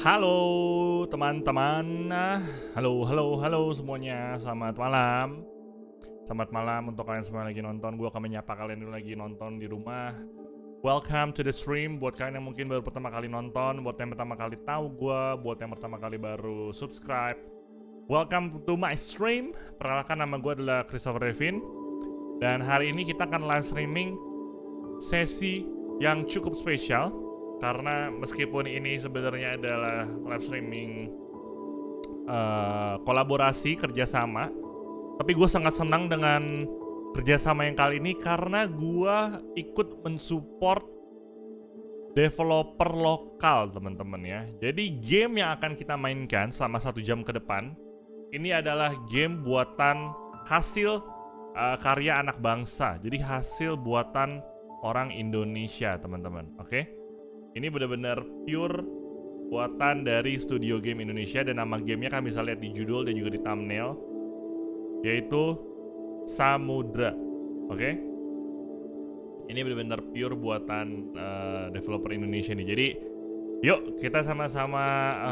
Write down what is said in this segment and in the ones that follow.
Halo teman-teman, halo semuanya, selamat malam. Selamat malam untuk kalian semua yang lagi nonton. Gue akan menyapa kalian dulu lagi nonton di rumah. Welcome to the stream. Buat kalian yang mungkin baru pertama kali nonton, buat yang pertama kali tahu gue, buat yang pertama kali baru subscribe, welcome to my stream. Perkenalkan, nama gue adalah Christopher Devin. Dan hari ini kita akan live streaming sesi yang cukup spesial. Karena meskipun ini sebenarnya adalah live streaming kolaborasi, kerjasama, tapi gue sangat senang dengan kerjasama yang kali ini karena gue ikut mensupport developer lokal, teman-teman ya. Jadi game yang akan kita mainkan selama 1 jam ke depan ini adalah game buatan hasil karya anak bangsa. Jadi hasil buatan orang Indonesia, teman-teman. Oke? Ini benar-benar pure buatan dari studio game Indonesia, dan nama gamenya kalian bisa lihat di judul dan juga di thumbnail, yaitu Samudra. Oke? Ini benar-benar pure buatan developer Indonesia nih. Jadi yuk kita sama-sama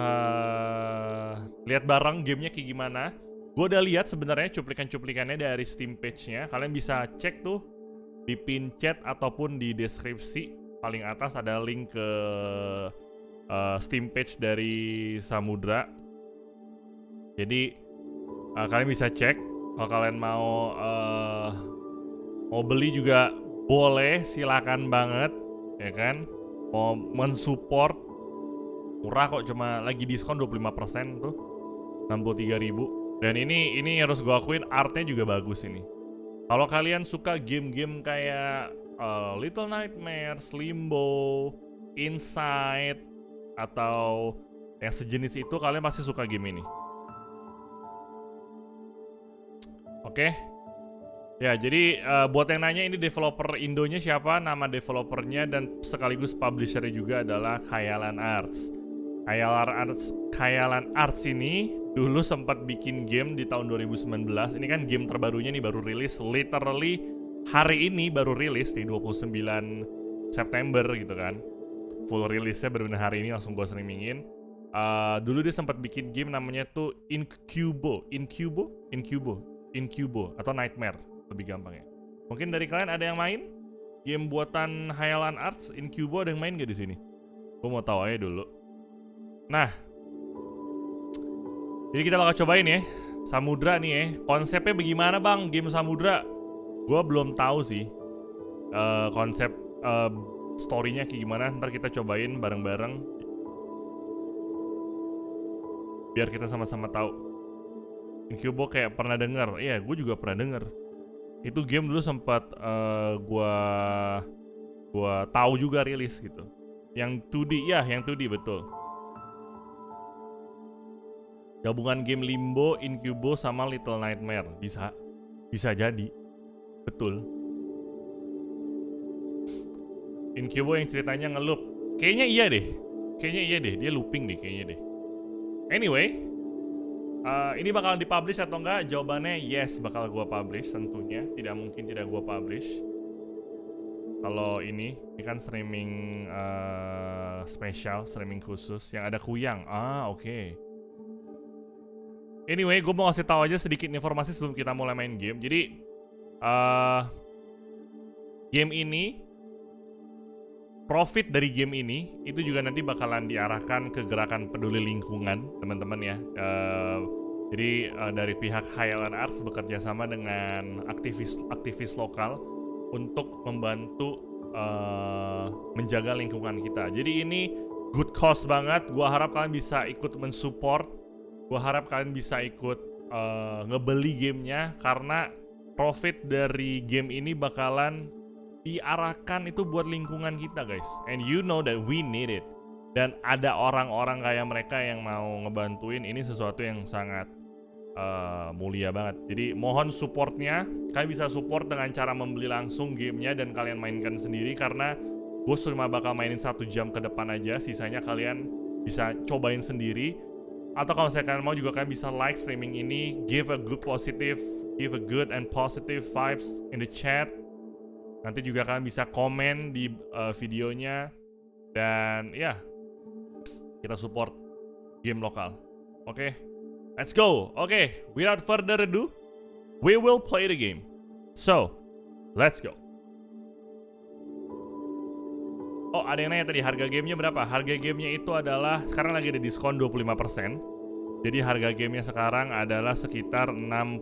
lihat bareng gamenya kayak gimana. Gue udah lihat sebenarnya cuplikan-cuplikannya dari Steam page-nya. Kalian bisa cek tuh di pin chat ataupun di deskripsi. Paling atas ada link ke Steam page dari Samudra. Jadi kalian bisa cek. Kalau kalian mau beli juga boleh, silakan banget, ya kan? Mau mensupport, murah kok, cuma lagi diskon 25% tuh, 63.000. Dan ini harus gue akuin, artnya juga bagus ini. Kalau kalian suka game-game kayak Little Nightmares, Limbo, Inside, atau yang sejenis itu, kalian pasti suka game ini. Oke. Ya, jadi buat yang nanya ini developer Indonya siapa, nama developernya dan sekaligus publishernya juga adalah Khayalan Arts. Khayalan Arts ini dulu sempat bikin game di tahun 2019. Ini kan game terbarunya nih, baru rilis literally hari ini, baru rilis di 29 September gitu kan. Full rilisnya bener-bener hari ini, langsung gue streamingin. Dulu dia sempat bikin game namanya tuh Incubo atau Nightmare, lebih gampang ya. Mungkin dari kalian ada yang main game buatan Khayalan Arts, Incubo, ada yang main gak di sini? Gue mau tahu aja dulu. Nah, jadi kita bakal cobain ya Samudra nih ya. Konsepnya bagaimana bang game Samudra? Gue belum tahu sih konsep story-nya kayak gimana. Ntar kita cobain bareng-bareng biar kita sama-sama tahu. Incubo kayak pernah denger. Iya, gue juga pernah denger. Itu game dulu sempat gua tahu juga rilis gitu. Yang 2D ya, yang 2D betul. Gabungan game Limbo, Incubo sama Little Nightmare. Bisa jadi. Betul. Incubo yang ceritanya ngeloop. Kayaknya iya deh. Dia looping deh kayaknya deh. Anyway, ini bakalan dipublish atau enggak? Jawabannya yes, bakal gua publish tentunya. Tidak mungkin tidak gua publish. Kalau ini kan streaming spesial, streaming khusus yang ada Kuyang. Oke. Anyway, gue mau kasih tahu aja sedikit informasi sebelum kita mulai main game. Jadi game ini, profit dari game ini itu juga nanti bakalan diarahkan ke gerakan peduli lingkungan, teman-teman ya. Jadi dari pihak Khayalan Arts bekerja sama dengan aktivis lokal untuk membantu menjaga lingkungan kita. Jadi ini good cause banget. Gua harap kalian bisa ikut mensupport. Gua harap kalian bisa ikut ngebeli gamenya, karena profit dari game ini bakalan diarahkan itu buat lingkungan kita guys. And you know that we need it. Dan ada orang-orang kayak mereka yang mau ngebantuin, ini sesuatu yang sangat mulia banget. Jadi mohon supportnya. Kalian bisa support dengan cara membeli langsung gamenya dan kalian mainkan sendiri, karena gue cuma bakal mainin 1 jam ke depan aja. Sisanya kalian bisa cobain sendiri. Atau kalau misalnya kalian mau juga, kalian bisa like streaming ini, give a good and positive vibes in the chat. Nanti juga kalian bisa komen di videonya. Dan ya, kita support Game lokal. Oke. Let's go. Oke, without further ado, we will play the game. So, let's go. Oh, ada yang nanya tadi harga gamenya berapa? Harga gamenya itu adalah sekarang lagi ada diskon 25%. Jadi harga gamenya sekarang adalah sekitar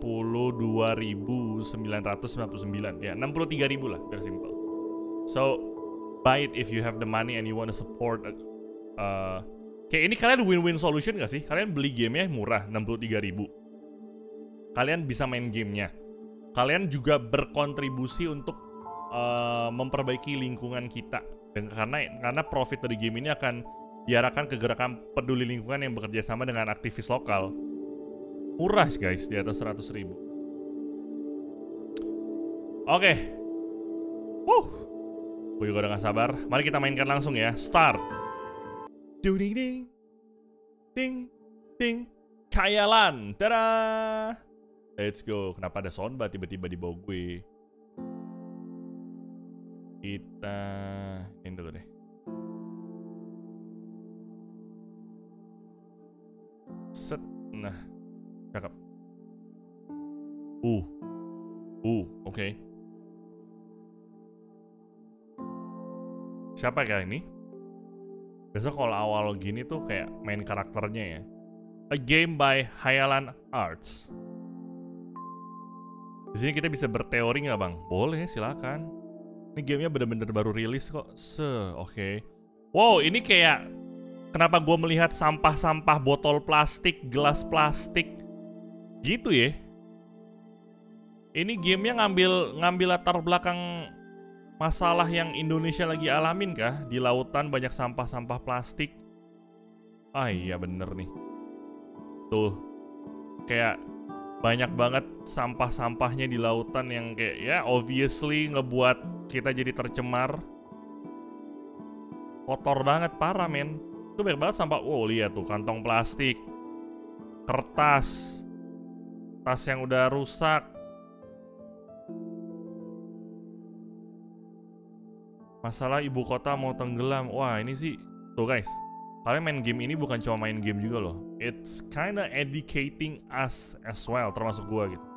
62.999. Ya, 63.000 lah, biar simple. So, buy it if you have the money and you want to support. Kayak ini kalian win-win solution gak sih? Kalian beli gamenya murah, 63.000. Kalian bisa main gamenya. Kalian juga berkontribusi untuk memperbaiki lingkungan kita. Dan karena profit dari game ini akan diarahkan ke gerakan peduli lingkungan yang bekerja sama dengan aktivis lokal. Murah guys, di atas 100.000. Oke. Gue juga udah gak sabar. Mari kita mainkan langsung ya. Start. Ding ding ding ding. Khayalan. Tada. Let's go. Kenapa ada soundbar tiba-tiba di bawah gue? Kita ini dulu deh. Set. Nah, cakep. Oke. Siapa kayak ini? Biasa kalau awal gini tuh kayak main karakternya ya. A game by Khayalan Arts. Di sini kita bisa berteori nggak bang? Boleh, silakan. Ini gamenya bener-bener baru rilis kok. Oke. Wow, ini kayak kenapa gue melihat sampah-sampah botol plastik, gelas plastik, gitu ya? Ini gamenya ngambil latar belakang masalah yang Indonesia lagi alamin kah? Di lautan banyak sampah-sampah plastik. Ah iya bener nih. Tuh, kayak banyak banget sampah-sampahnya di lautan yang kayak ya obviously ngebuat kita jadi tercemar. Kotor banget, parah men. Itu banyak banget sampah. Oh lihat tuh, kantong plastik, kertas, tas yang udah rusak. Masalah ibu kota mau tenggelam. Wah ini sih, tuh guys, kalian main game ini bukan cuma main game juga loh. It's kinda educating us as well, termasuk gua gitu.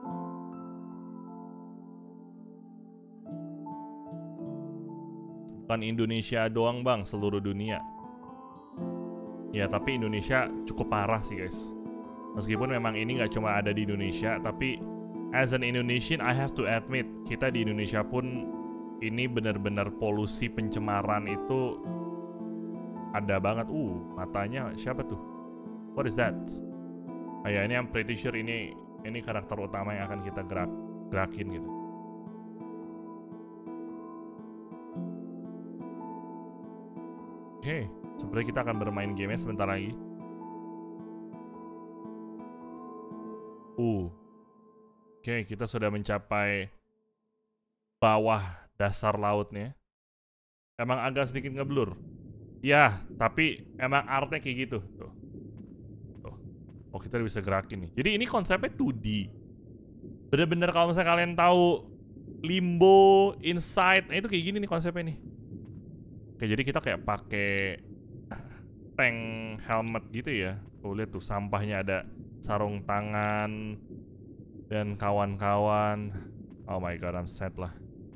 Bukan Indonesia doang bang, seluruh dunia. Ya tapi Indonesia cukup parah sih guys. Meskipun memang ini nggak cuma ada di Indonesia, tapi as an Indonesian I have to admit, kita di Indonesia pun ini benar-benar polusi pencemaran itu ada banget. Matanya siapa tuh? What is that? Ya ini I'm pretty sure ini karakter utama yang akan kita gerakin gitu. Oke, seperti kita akan bermain game sebentar lagi. Oke, kita sudah mencapai bawah dasar lautnya. Emang agak sedikit ngeblur. Ya, tapi emang artnya kayak gitu. Tuh. Oh, kita bisa gerakin nih. Jadi ini konsepnya 2D. Bener-bener kalau misalnya kalian tahu Limbo, Inside, nah itu kayak gini nih konsepnya nih. Oke, jadi kita kayak pakai tank helmet gitu ya. Tuh lihat tuh sampahnya ada sarung tangan dan kawan-kawan. Oh my god, I'm sad lah.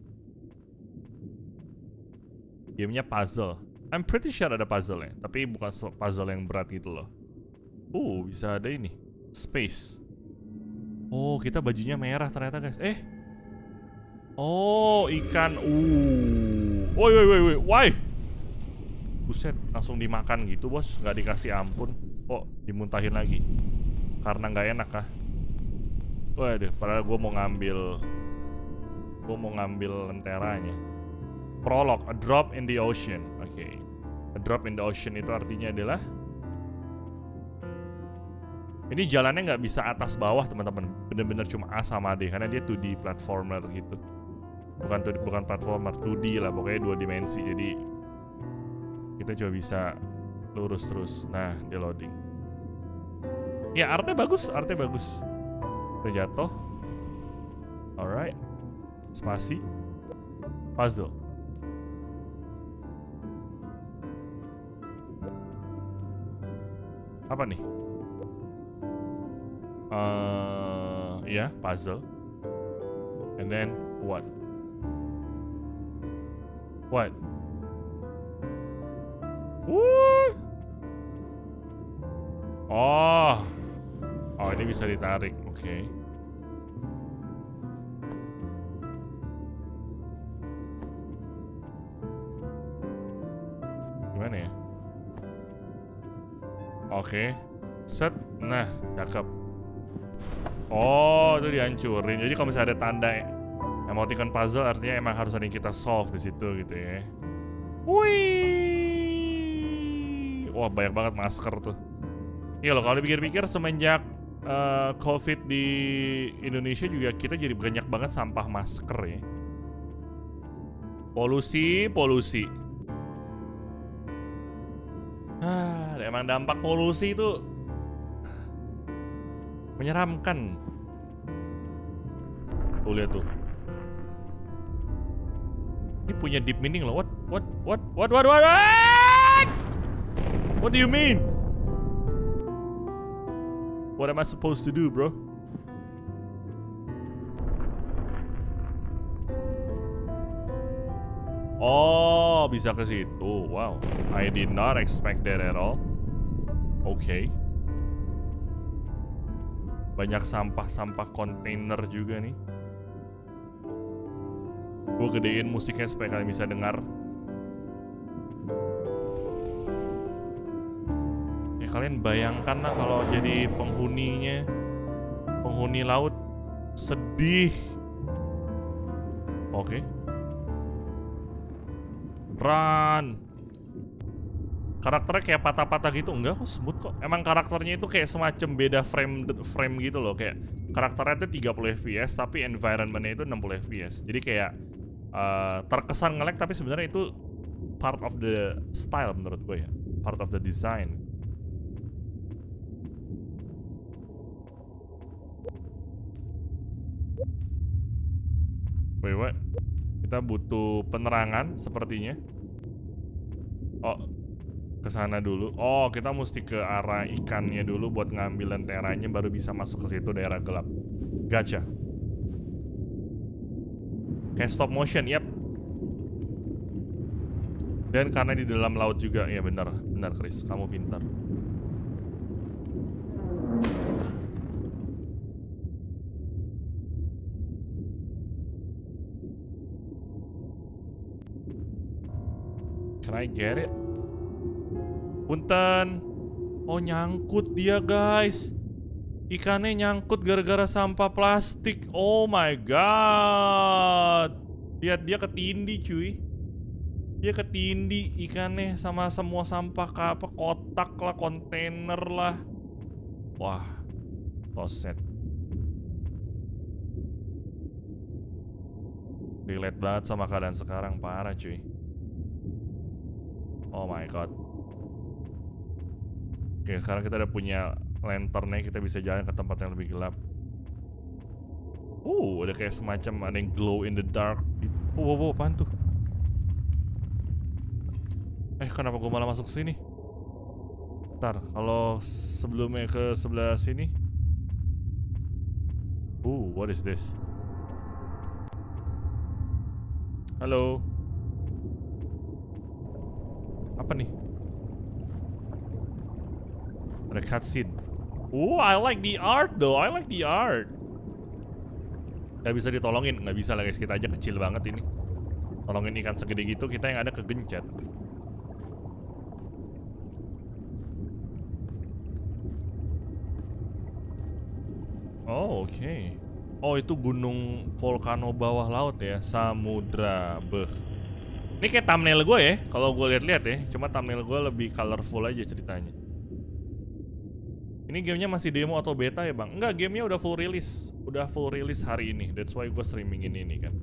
Gamenya puzzle. I'm pretty sure ada puzzle ya, tapi bukan puzzle yang berat gitu loh. Bisa ada ini. Space. Oh, kita bajunya merah ternyata guys. Oh, ikan. Woi. Why? Buset, langsung dimakan gitu bos, nggak dikasih ampun. Kok dimuntahin lagi? Karena nggak enak kah? Waduh, padahal gue mau ngambil lenteranya. Prolog, a drop in the ocean. Oke. A drop in the ocean itu artinya adalah ini jalannya nggak bisa atas bawah teman-teman. Bener-bener cuma A sama D karena dia 2D platformer gitu. Bukan platformer, 2D lah, pokoknya 2 dimensi. Jadi kita coba bisa lurus terus. Nah, dia loading. Ya, artnya bagus. Kita jatuh. Alright. Spasi. Puzzle. Apa nih? Ya, puzzle. And then what? What? Oh. Oh, ini bisa ditarik. Oke. Gimana ya? Oke. Set. Nah, cakep. Oh, itu dihancurin. Jadi kalau misalnya ada tanda emoticon puzzle artinya emang harus ada yang kita solve di situ gitu ya. Wih. Wah, banyak banget masker tuh. Iya loh, kalau dipikir-pikir semenjak COVID di Indonesia juga kita jadi banyak banget sampah masker ya. Polusi. Emang dampak polusi itu menyeramkan. Tuh lihat tuh. Ini punya deep meaning loh. What? What do you mean? What am I supposed to do, bro? Oh, bisa ke situ. Wow, I did not expect that at all. Okay. Banyak sampah-sampah kontainer juga nih. Gue gedein musiknya supaya kalian bisa dengar. Ya kalian bayangkan lah kalau jadi penghuni laut sedih. Oke. Run. Karakternya kayak patah-patah gitu, enggak kok, smooth kok. Emang karakternya itu kayak semacam beda frame gitu loh, kayak karakternya itu 30 fps tapi environmentnya itu 60 fps. Jadi kayak terkesan nge-lag tapi sebenarnya itu part of the style menurut gue ya, part of the design. Wait, what? Kita butuh penerangan sepertinya. Oh, ke sana dulu. Oh, kita mesti ke arah ikannya dulu buat ngambil lenteranya baru bisa masuk ke situ daerah gelap. Gacha. Kayak stop motion, yap. Dan karena di dalam laut juga, ya benar Chris, kamu pintar. Can I get it? Punten. Oh, nyangkut dia, guys. Ikannya nyangkut gara-gara sampah plastik. Oh my god. Lihat, dia ketindih, cuy. Dia ketindih ikannya sama semua sampah, apa, kotak lah, kontainer lah. Wah, so sad. Relate banget sama keadaan sekarang, parah cuy. Oh my god. Oke, sekarang kita udah punya lanternnya, kita bisa jalan ke tempat yang lebih gelap. Ada kayak semacam ada yang glow in the dark. Wow, apaan tuh? Kenapa gue malah masuk sini? Ntar, kalau sebelumnya ke sebelah sini. What is this? Halo. Apa nih? Ada cutscene. I like the art though. I like the art. Gak bisa ditolongin. Gak bisa lah guys, kita aja kecil banget ini. Tolongin ikan segede gitu, kita yang ada kegencet. Oh, oke. Oh, itu gunung volcano bawah laut ya, Samudra Beh. Ini kayak thumbnail gue ya, kalau gue lihat-lihat ya. Cuma thumbnail gue lebih colorful aja ceritanya. Ini gamenya masih demo atau beta ya bang? Enggak, gamenya udah full release. Udah full release hari ini. That's why gue streamingin ini kan.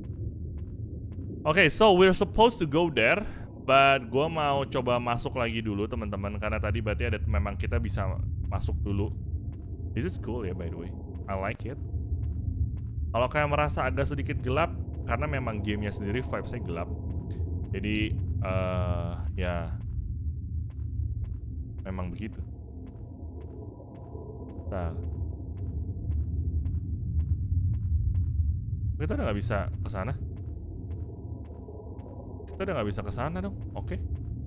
Oke, so we're supposed to go there. But gue mau coba masuk lagi dulu teman-teman. Karena tadi berarti ada memang kita bisa masuk dulu. This is cool ya by the way. I like it. Kalau kayak merasa agak sedikit gelap, karena memang gamenya sendiri vibes-nya gelap. Jadi ya memang begitu. Bentar. Kita udah nggak bisa ke sana. Kita udah nggak bisa ke sana dong. Oke.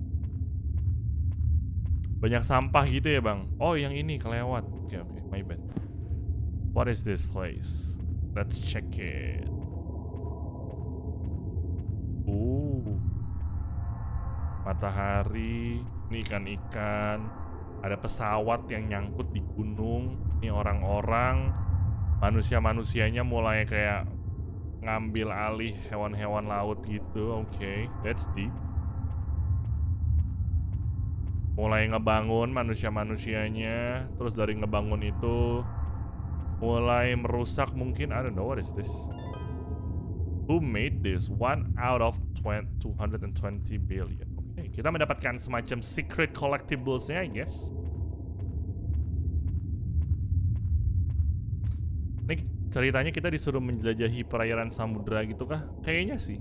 Banyak sampah gitu ya bang. Oh yang ini kelewat. Oke, my bad. What is this place? Let's check it. Matahari. Ini ikan-ikan. Ada pesawat yang nyangkut di gunung. Ini orang-orang. Manusia-manusianya mulai kayak ngambil alih hewan-hewan laut gitu. Oke, that's deep. Mulai ngebangun manusia-manusianya. Terus dari ngebangun itu mulai merusak mungkin. I don't know, what is this? Who made this? 1 out of 220 billion. Oke, kita mendapatkan semacam secret collectibles-nya, I guess. Ini ceritanya kita disuruh menjelajahi perairan samudera gitu kah? Kayaknya sih.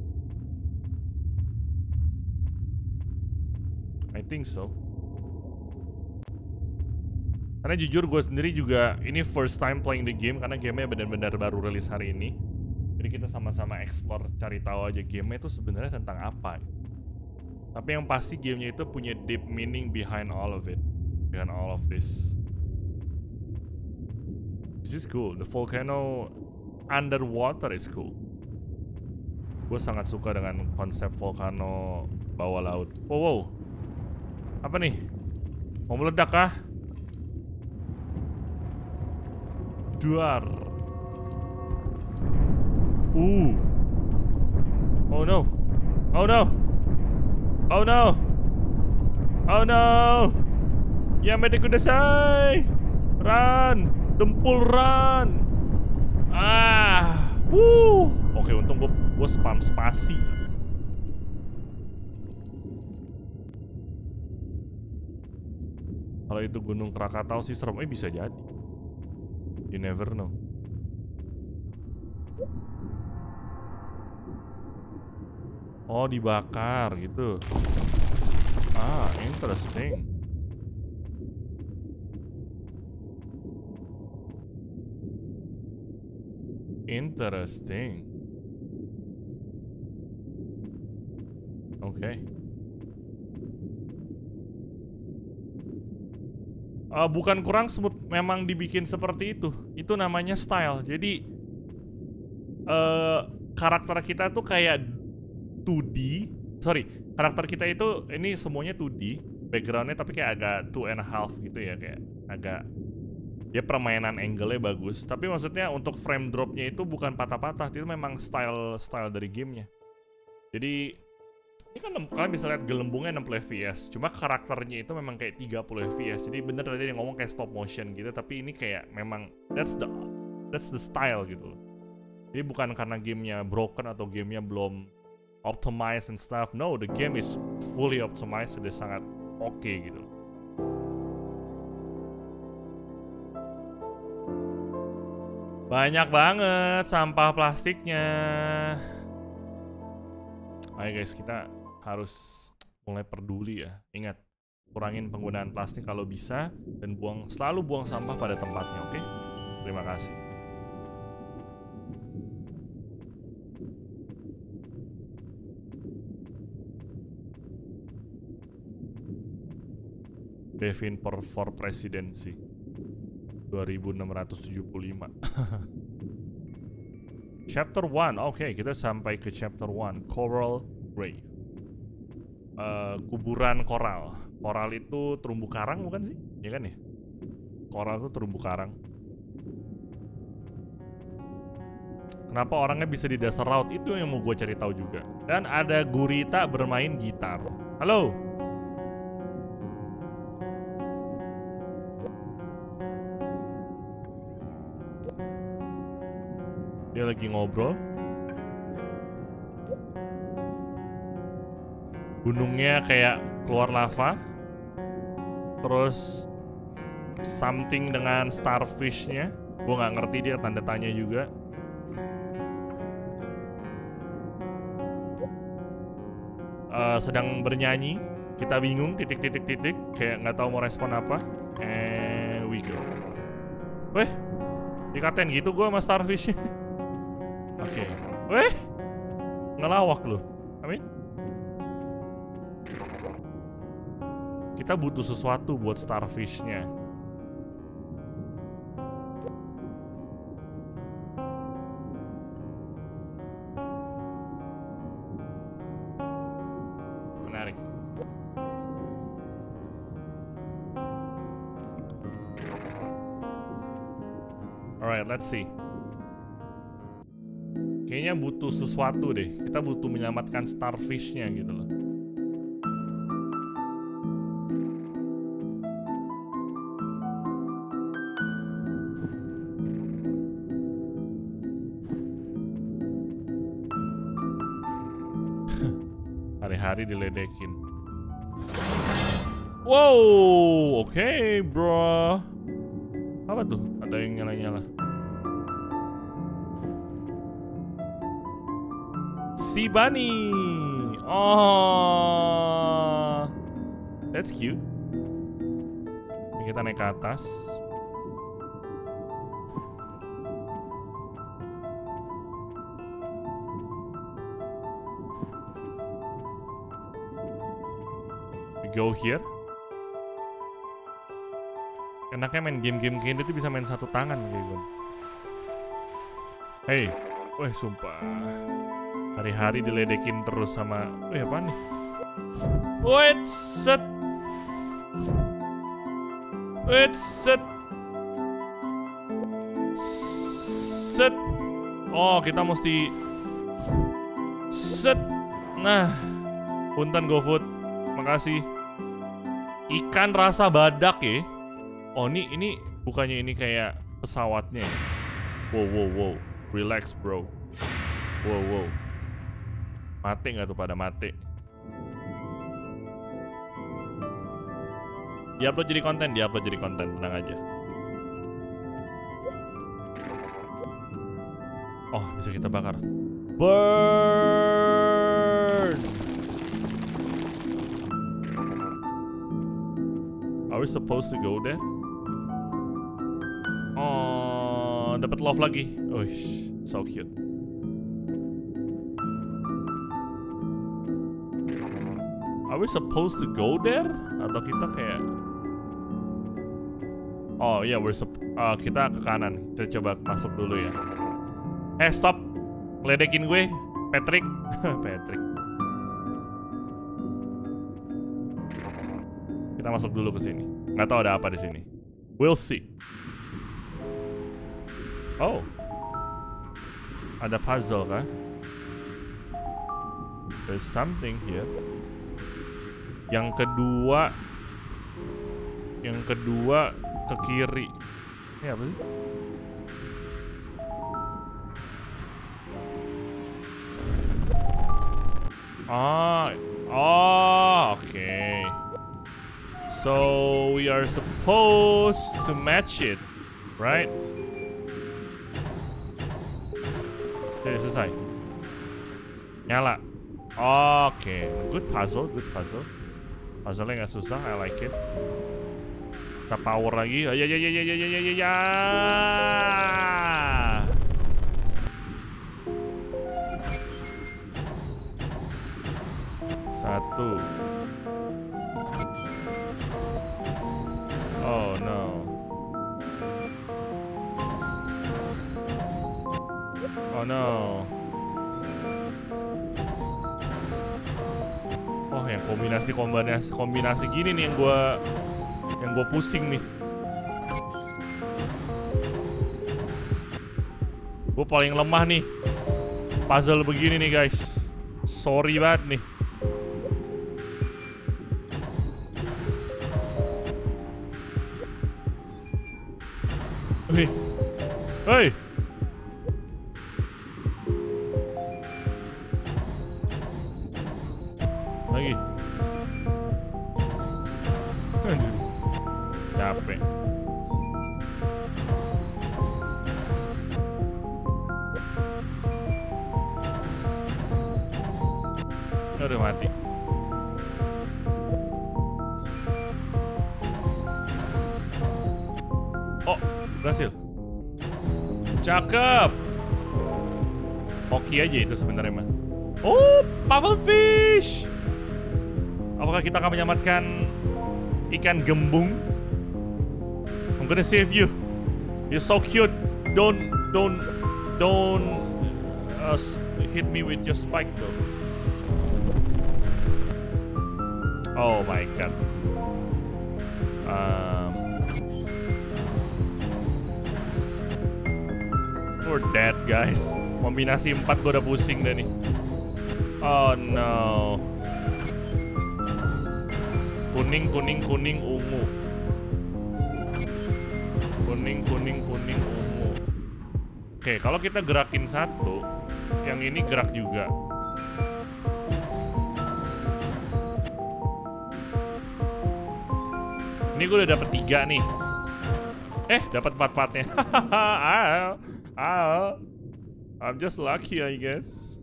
I think so. Karena jujur gue sendiri juga ini first time playing the game karena gamenya benar-benar baru rilis hari ini. Jadi kita sama-sama explore, cari tahu aja gamenya itu sebenarnya tentang apa. Tapi yang pasti gamenya itu punya deep meaning behind all of it, behind all of this. This is cool. The volcano underwater is cool. Gue sangat suka dengan konsep volcano bawah laut. Wow, wow. Apa nih? Mau meledak kah? Duar. Oh no. Oh no. Oh no. Oh no. Yamete kudasai. Run. Dempul run. Oke, untung gue spam spasi. Kalau itu Gunung Krakatau sih serem. Bisa jadi. You never know. Oh, dibakar gitu. Interesting. Interesting. Oke. Bukan kurang smooth, memang dibikin seperti itu. Itu namanya style. Jadi karakter kita tuh kayak 2D. Sorry, karakter kita itu ini semuanya 2D. Backgroundnya tapi kayak agak 2.5 gitu ya, kayak agak ya permainan angle-nya bagus. Tapi maksudnya untuk frame drop-nya itu bukan patah-patah, itu memang style dari gamenya. Jadi ini kan kalian bisa lihat gelembungnya 60 fps, cuma karakternya itu memang kayak 30 fps. Jadi bener tadi yang ngomong kayak stop motion gitu, tapi ini kayak memang that's the style gitu loh. Jadi bukan karena gamenya broken atau gamenya belum optimized and stuff. No, the game is fully optimized, sudah sangat oke gitu. Banyak banget sampah plastiknya. Ayo guys, kita harus mulai peduli ya. Ingat, kurangin penggunaan plastik kalau bisa dan selalu buang sampah pada tempatnya, oke? Terima kasih. Devin for presidency 2675. Chapter 1. Oke, kita sampai ke chapter 1, Coral Grave. Kuburan koral. Koral itu terumbu karang bukan sih? Ya kan ya? Koral itu terumbu karang. Kenapa orangnya bisa di dasar laut? Itu yang mau gue cari tahu juga. Dan ada gurita bermain gitar. Halo. Dia lagi ngobrol. Gunungnya kayak keluar lava. Terus something dengan starfish-nya. Gue nggak ngerti, dia tanda tanya juga. Sedang bernyanyi. Kita bingung, titik-titik-titik. Kayak nggak tahu mau respon apa. And we go. Weh, dikatain gitu gue sama starfish. Oke. Weh, ngelawak lu. Amin. Kita butuh sesuatu buat starfishnya. Menarik. Alright, let's see. Kayaknya butuh sesuatu deh. Kita butuh menyelamatkan starfishnya gitu loh. Hari-hari diledekin. Wow, oke, bro. Apa tuh? Ada yang nyala-nyala. Si Bunny. Oh, that's cute. Kita naik ke atas. We go here. Enaknya main game-game kayak gitu bisa main satu tangan kayak gue. Hey, weh sumpah. Hari-hari diledekin terus sama, apa nih? Wait, set. Oh, kita mesti set. Nah, punten GoFood, makasih. Ikan rasa badak ya. Oh, ini bukannya ini kayak pesawatnya. Wow. Relax, bro. Wow. Mati nggak tuh pada mati? Diupload jadi konten, tenang aja. Oh, bisa kita bakar. Burn! Are we supposed to go there? Oh, dapat love lagi. Oh, so cute. Are we supposed to go there? Atau kita kayak... Oh iya, kita ke kanan. Kita coba masuk dulu ya. Stop! Ledekin gue, Patrick. Patrick. Kita masuk dulu ke sini. Nggak tahu ada apa di sini. We'll see. Oh, ada puzzle kah? There's something here. Yang kedua ke kiri. Ini apa sih? Okay. So we are supposed to match it, right? Oke, selesai. Nyala. Oke, good puzzle. Puzzle-nya nggak susah, I like it. Kita power lagi. Ya. Satu. Oh no. Oh no. Oh, yang kombinasi gini nih yang gua pusing nih. Gua paling lemah nih puzzle begini nih, guys. Sorry banget nih. Hey. Lagi. Capek. Udah mati. Oh, berhasil. Cakep. Hoki aja itu sebenarnya mah. Oh, Pavelfish. Apakah kita akan menyelamatkan ikan gembung? I'm gonna save you. You're so cute. Don't hit me with your spike though. Oh my god. We're dead guys. Kombinasi 4 gue udah pusing dah nih. Oh no. Kuning, kuning, kuning, ungu. Kuning, kuning, kuning, ungu. Oke, kalau kita gerakin satu, yang ini gerak juga. Ini gue udah dapet 3 nih. Dapat 4 partnya. I'm just lucky I guess.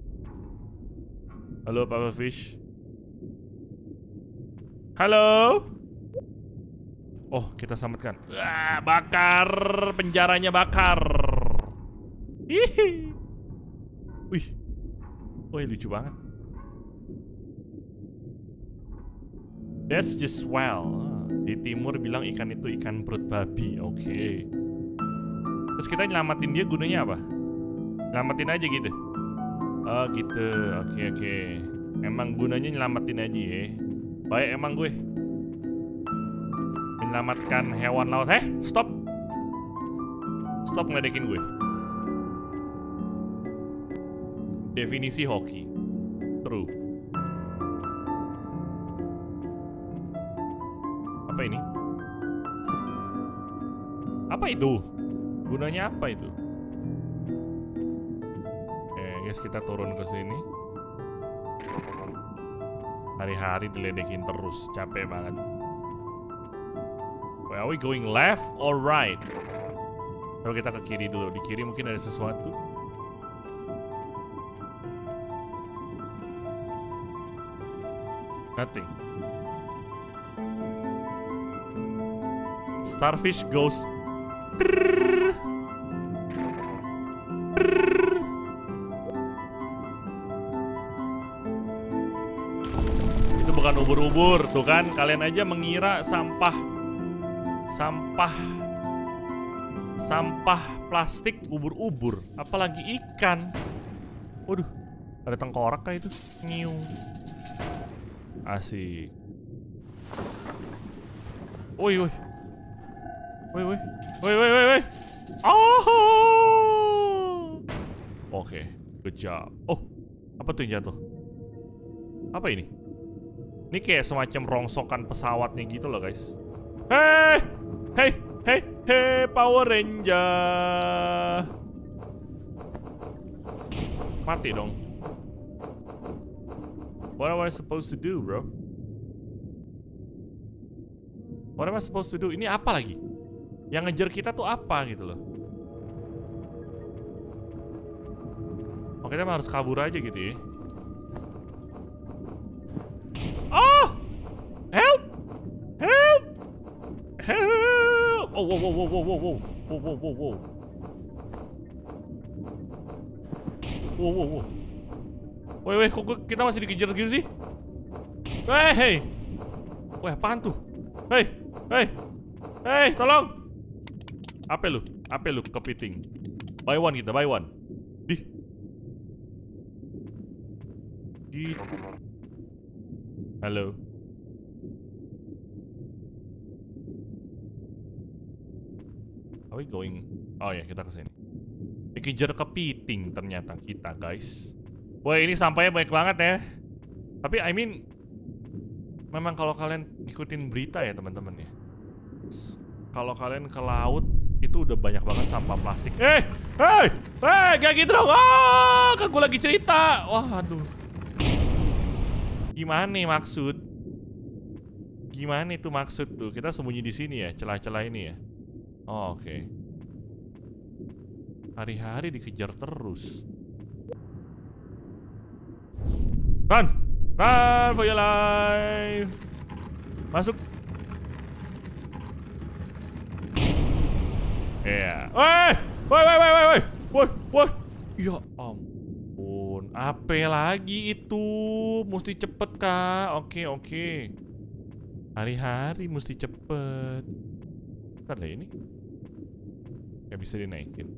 Halo Pavelfish. Halo. Oh, kita selamatkan. Bakar, penjaranya bakar. Hihi. Wih. Wih, lucu banget. That's just swell. Di timur bilang ikan itu ikan perut babi. Oke. Terus kita nyelamatin dia gunanya apa? Nyelamatin aja gitu. Oh gitu. Oke. Emang gunanya nyelamatin aja ya. Baik emang gue. Menyelamatkan hewan laut. Stop. Stop ngeledekin gue. Definisi hoki. True. Apa ini? Apa itu? Gunanya apa itu? Guys, kita turun ke sini. Hari-hari diledekin terus, capek banget. Well, are we going left or right? Coba kita ke kiri dulu. Di kiri mungkin ada sesuatu. Nothing. Starfish goes. Itu bukan ubur-ubur, tuh kan? Kalian aja mengira sampah plastik ubur-ubur, apalagi ikan. Waduh, ada tengkorak kah itu? Nyiung. Asik. Woi. Oh. Oke, good job. Oh, apa tuh yang jatuh? Apa ini? Ini kayak semacam rongsokan pesawatnya gitu loh, guys. Hey, Power Ranger. Mati dong. What am I supposed to do, bro? What am I supposed to do? Ini apa lagi? Yang ngejar kita tuh apa gitu loh? Oh, kita harus kabur aja gitu ya. Oh! Help! Oh, wow. Woi, kok kita masih dikejar gitu sih? Hei. Wah, apaan tuh? Hei, tolong. Apa lu kepiting? Buy one. Gitu. Halo. Are we going? Oh ya, kita kesini. Dikejar kepiting ternyata kita, guys. Wah, ini sampahnya banyak banget ya. Tapi I mean, memang kalau kalian ikutin berita ya teman-teman ya, kalau kalian ke laut itu udah banyak banget sampah plastik. Gak gitu dong. Kan gue lagi cerita. Wah, aduh. Gimana itu maksud tuh? Kita sembunyi di sini ya, celah-celah ini ya. Oh, oke. Hari-hari dikejar terus. Run for your life. Masuk. Woi, woi, woi, woi, woi, woi, woi. Ya ampun, apa lagi itu? Mesti cepet kak. Oke, oke. Hari-hari mesti cepet. Ntar deh ini. Gak bisa dinaikin.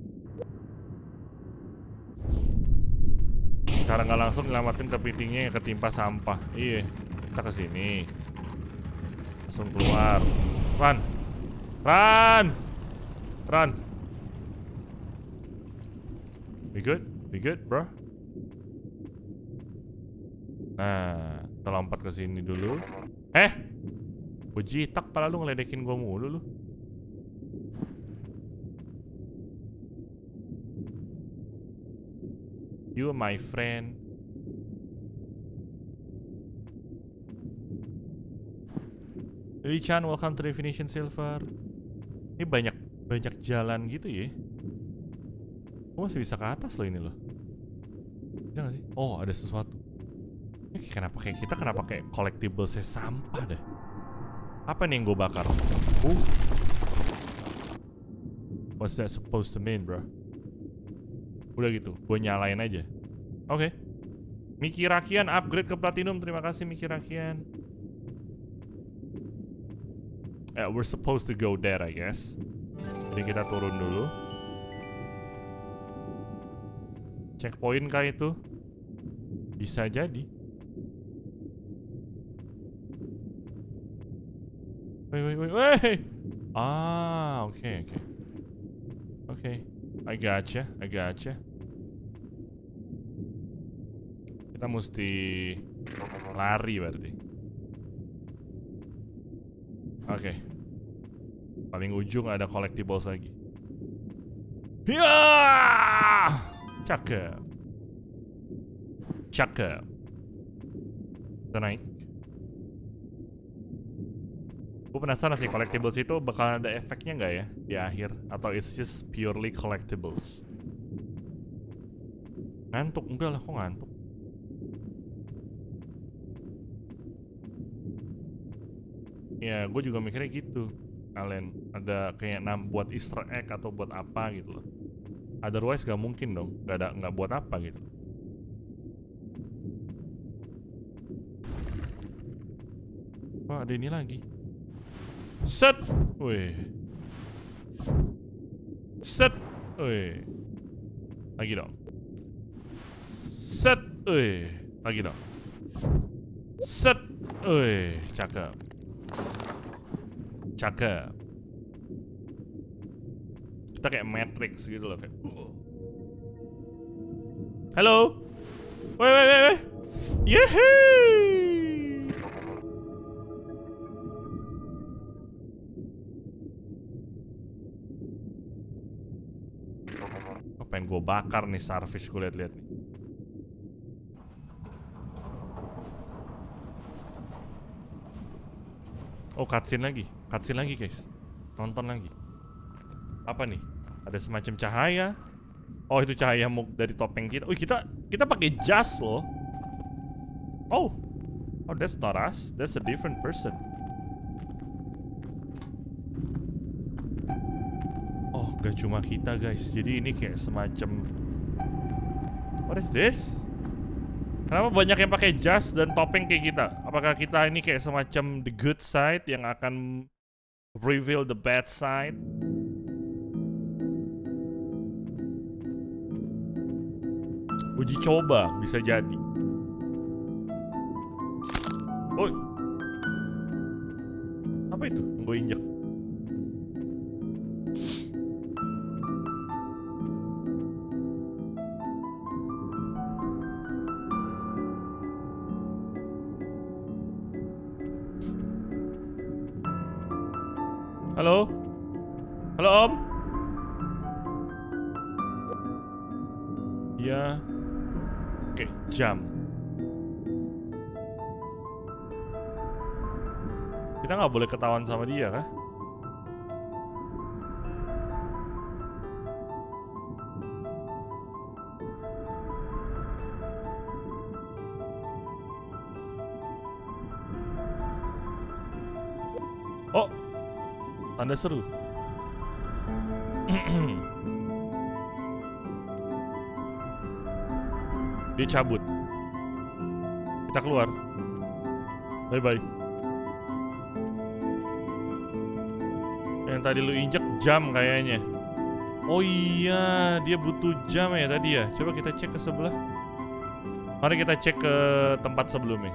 Cara nggak langsung nyelamatin kepitingnya yang ketimpa sampah. Iya, kita kesini. Langsung keluar. Run, run, run. We good, bro. Nah, kita lompat ke sini dulu. Gue jitak pala lu ngeledekin gue mulu lu. You are my friend. Lily Chan, welcome to Definition Silver. Ini banyak jalan gitu ya. Gue masih bisa ke atas loh ini loh. Bisa gak sih? Oh, ada sesuatu. Ini kenapa kayak kita kenapa kayak collectibles sampah deh. Apa nih yang gue bakar? What's that supposed to mean, bro? Udah gitu, gue nyalain aja. Oke. Miki Rakian upgrade ke platinum. Terima kasih Miki Rakian. We're supposed to go there, I guess. Jadi kita turun dulu. Checkpoint kah itu? Bisa jadi. Wait. Ah, oke. Oke. I gotcha. Kita mesti lari berarti. Oke. Paling ujung ada collectibles lagi. Ya! Cakep. Kita naik. Gue penasaran sih collectibles itu bakal ada efeknya nggak ya di akhir, atau it's just purely collectibles. Ngantuk? Enggak lah, kok ngantuk? Ya, gue juga mikirnya gitu. Kalian ada kayak buat Easter egg atau buat apa gitu loh. Otherwise gak mungkin dong, nggak buat apa gitu. Wah, ada ini lagi. Set, wih. Lagi dong. Set, wih. Lagi dong. Set, wih. Cakep. Kita kayak Matrix gitu loh kayak. Halo. Wait. Yeay. Pengen gue bakar nih starfish, gue liat-liat nih. Oh, cutscene lagi guys. Nonton lagi. Apa nih? Ada semacam cahaya. Oh, itu cahaya dari topeng kita. Kita pakai jas loh. Oh, that's not us. That's a different person. Oh, gak cuma kita guys. Jadi ini kayak semacam. What is this? Kenapa banyak yang pakai jas dan topeng kayak kita? Apakah kita ini kayak semacam the good side yang akan reveal the bad side? Uji coba, bisa jadi. Oh, apa itu? Gue injek. Halo? Halo Om? Ya. Oke, jam. Kita nggak boleh ketahuan sama dia kah? Oh, tanda seru. Dia cabut. Kita keluar. Bye-bye. Yang tadi lu injek jam kayaknya. Oh iya, dia butuh jam ya tadi ya. Coba kita cek ke sebelah. Mari kita cek ke tempat sebelumnya.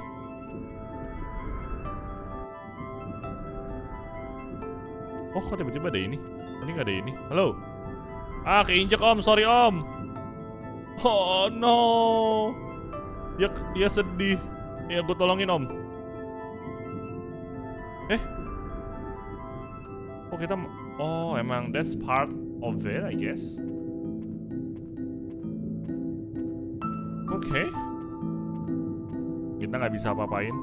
Oh, kok tiba-tiba ada ini? Ini nggak ada ini. Halo? Ah, keinjek om, sorry om. Oh no. Dia sedih. Ya, gue tolongin om. Oh kita, oh emang that's part of it, I guess. Oke. Kita nggak bisa apa-apain.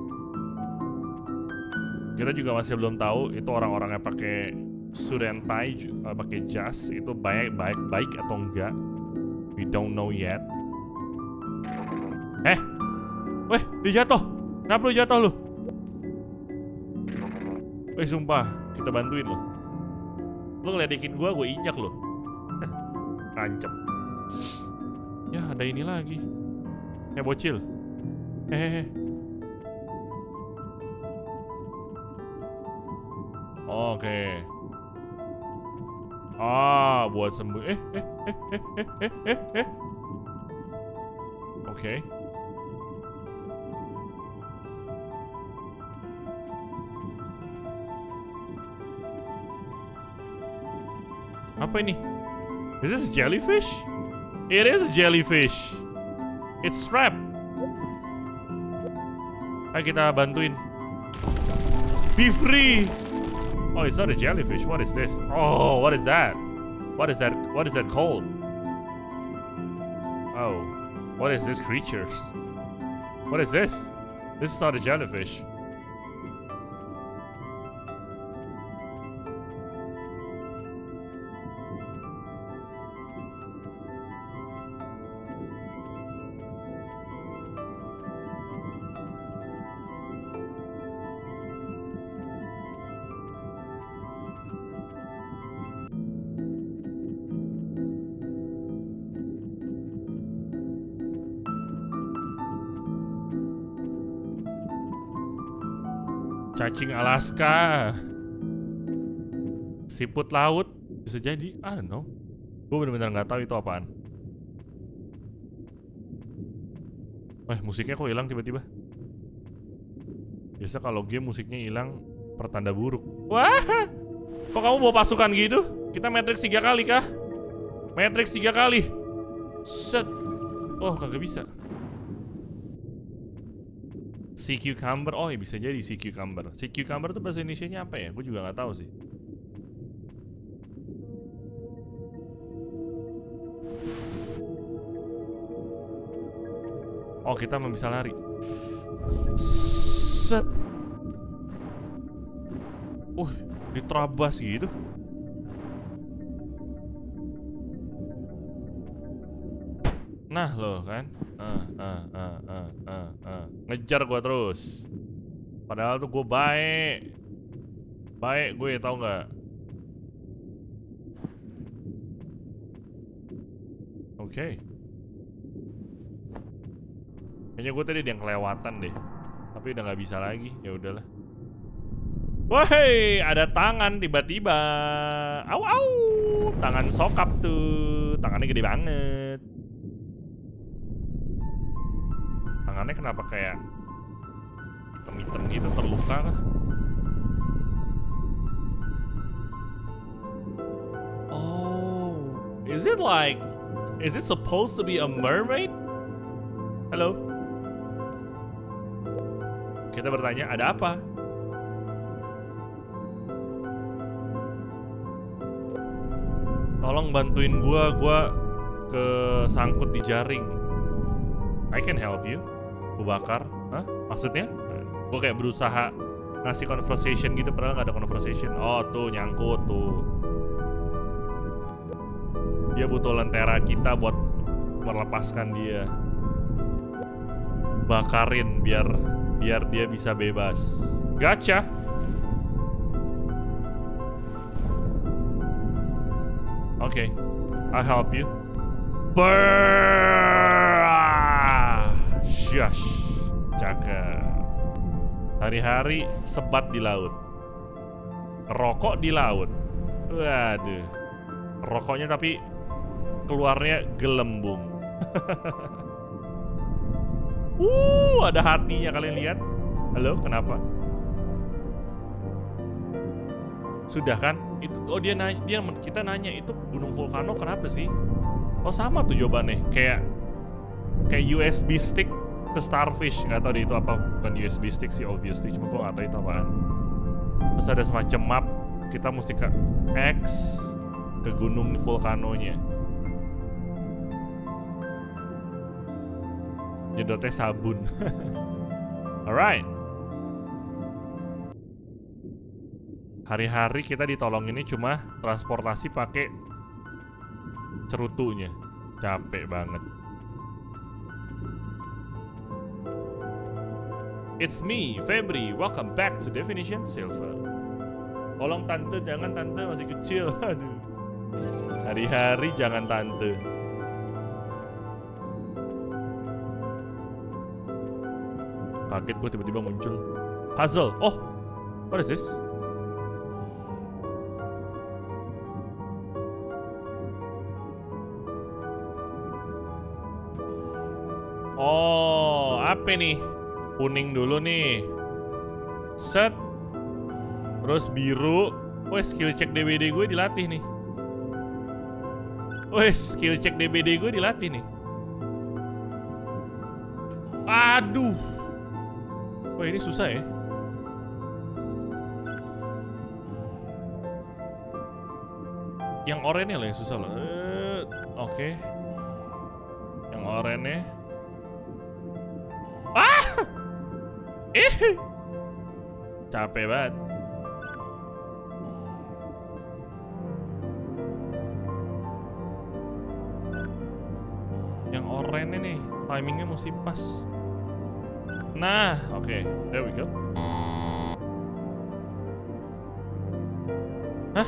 Kita juga masih belum tahu itu orang-orangnya pakai suit and tie, pakai jas itu baik atau enggak. We don't know yet. Weh, dia jatuh. Kenapa lu jatuh lu? Weh, sumpah, kita bantuin lo. Lu ngeledekin gue injak lo. Kancep. Ya, ada ini lagi. Bocil. Oke. Buat sembuh. Oke. Apa ini? Is this a jellyfish? It is a jellyfish. It's trapped. Ayo kita bantuin. Be free. Oh, it's not a jellyfish. What is this? Oh, what is that? What is that? What is that called? Oh, what is this creatures? What is this? This is not a jellyfish. Cacing Alaska, siput laut, bisa jadi, I don't know. Gue bener-bener nggak tahu itu apaan. Musiknya kok hilang tiba-tiba? Biasa kalau game musiknya hilang pertanda buruk. Wah, kok kamu bawa pasukan gitu? Kita Matrix 3 kali kah? Matrix 3 kali. Set. Oh, kagak bisa. Sea cucumber, oh ya bisa jadi sea cucumber. Sea cucumber tuh bahasa Indonesianya apa ya? Gue juga nggak tahu sih. Oh kita bisa lari. Set. Diterabas gitu. Nah loh kan. Ngejar gue terus. Padahal tuh gue baik gue tau nggak? Oke. Kayaknya gue tadi ada yang kelewatan deh. Tapi udah nggak bisa lagi. Ya udahlah. Woi, ada tangan tiba-tiba. Au au. Tangan sokap tuh. Tangannya gede banget. Tangannya kenapa kayak hitam-hitam gitu, terluka kah? Oh, is it supposed to be a mermaid? Halo? Kita bertanya, ada apa? Tolong bantuin gua kesangkut di jaring. I can help you. Gua bakar. Hah? Maksudnya? Gua kayak berusaha ngasih conversation gitu, padahal nggak ada conversation. Oh tuh nyangkut tuh. Dia butuh lentera kita buat melepaskan dia. Bakarin biar dia bisa bebas. Gacha. Okay, I'll help you. Brrrr! Josh. Cakep. Hari-hari sebat di laut. Rokok di laut. Waduh. Rokoknya tapi keluarnya gelembung. Ada hatinya, kalian lihat? Halo, kenapa? Sudah kan? Itu kita nanya itu gunung vulkano kenapa sih? Oh sama tuh jawabannya. Kayak USB stick ke starfish. Nggak tahu deh itu apa. Bukan USB stick sih obviously. Cuma gue nggak tahu itu apaan. Terus ada semacam map. Kita mesti ke X, ke gunung vulkanonya. Nyedotnya sabun. Alright. Hari-hari kita ditolong ini cuma transportasi pakai cerutunya. Capek banget. It's me, Febri. Welcome back to Definition Silver. Tolong tante, jangan tante, masih kecil. Aduh. Hari-hari jangan tante. Kaget gue tiba-tiba muncul. Puzzle. Oh, what is this? Oh, apa nih? Kuning dulu nih. Set. Terus biru. Wih, skill check DBD gue dilatih nih. Wih, skill check DBD gue dilatih nih. Aduh. Wah, ini susah ya. Yang oranye lah yang susah loh. Oke. Yang oranye. Capek banget. Yang oranye nih, timingnya mesti pas. Nah, oke, there we go. Hah?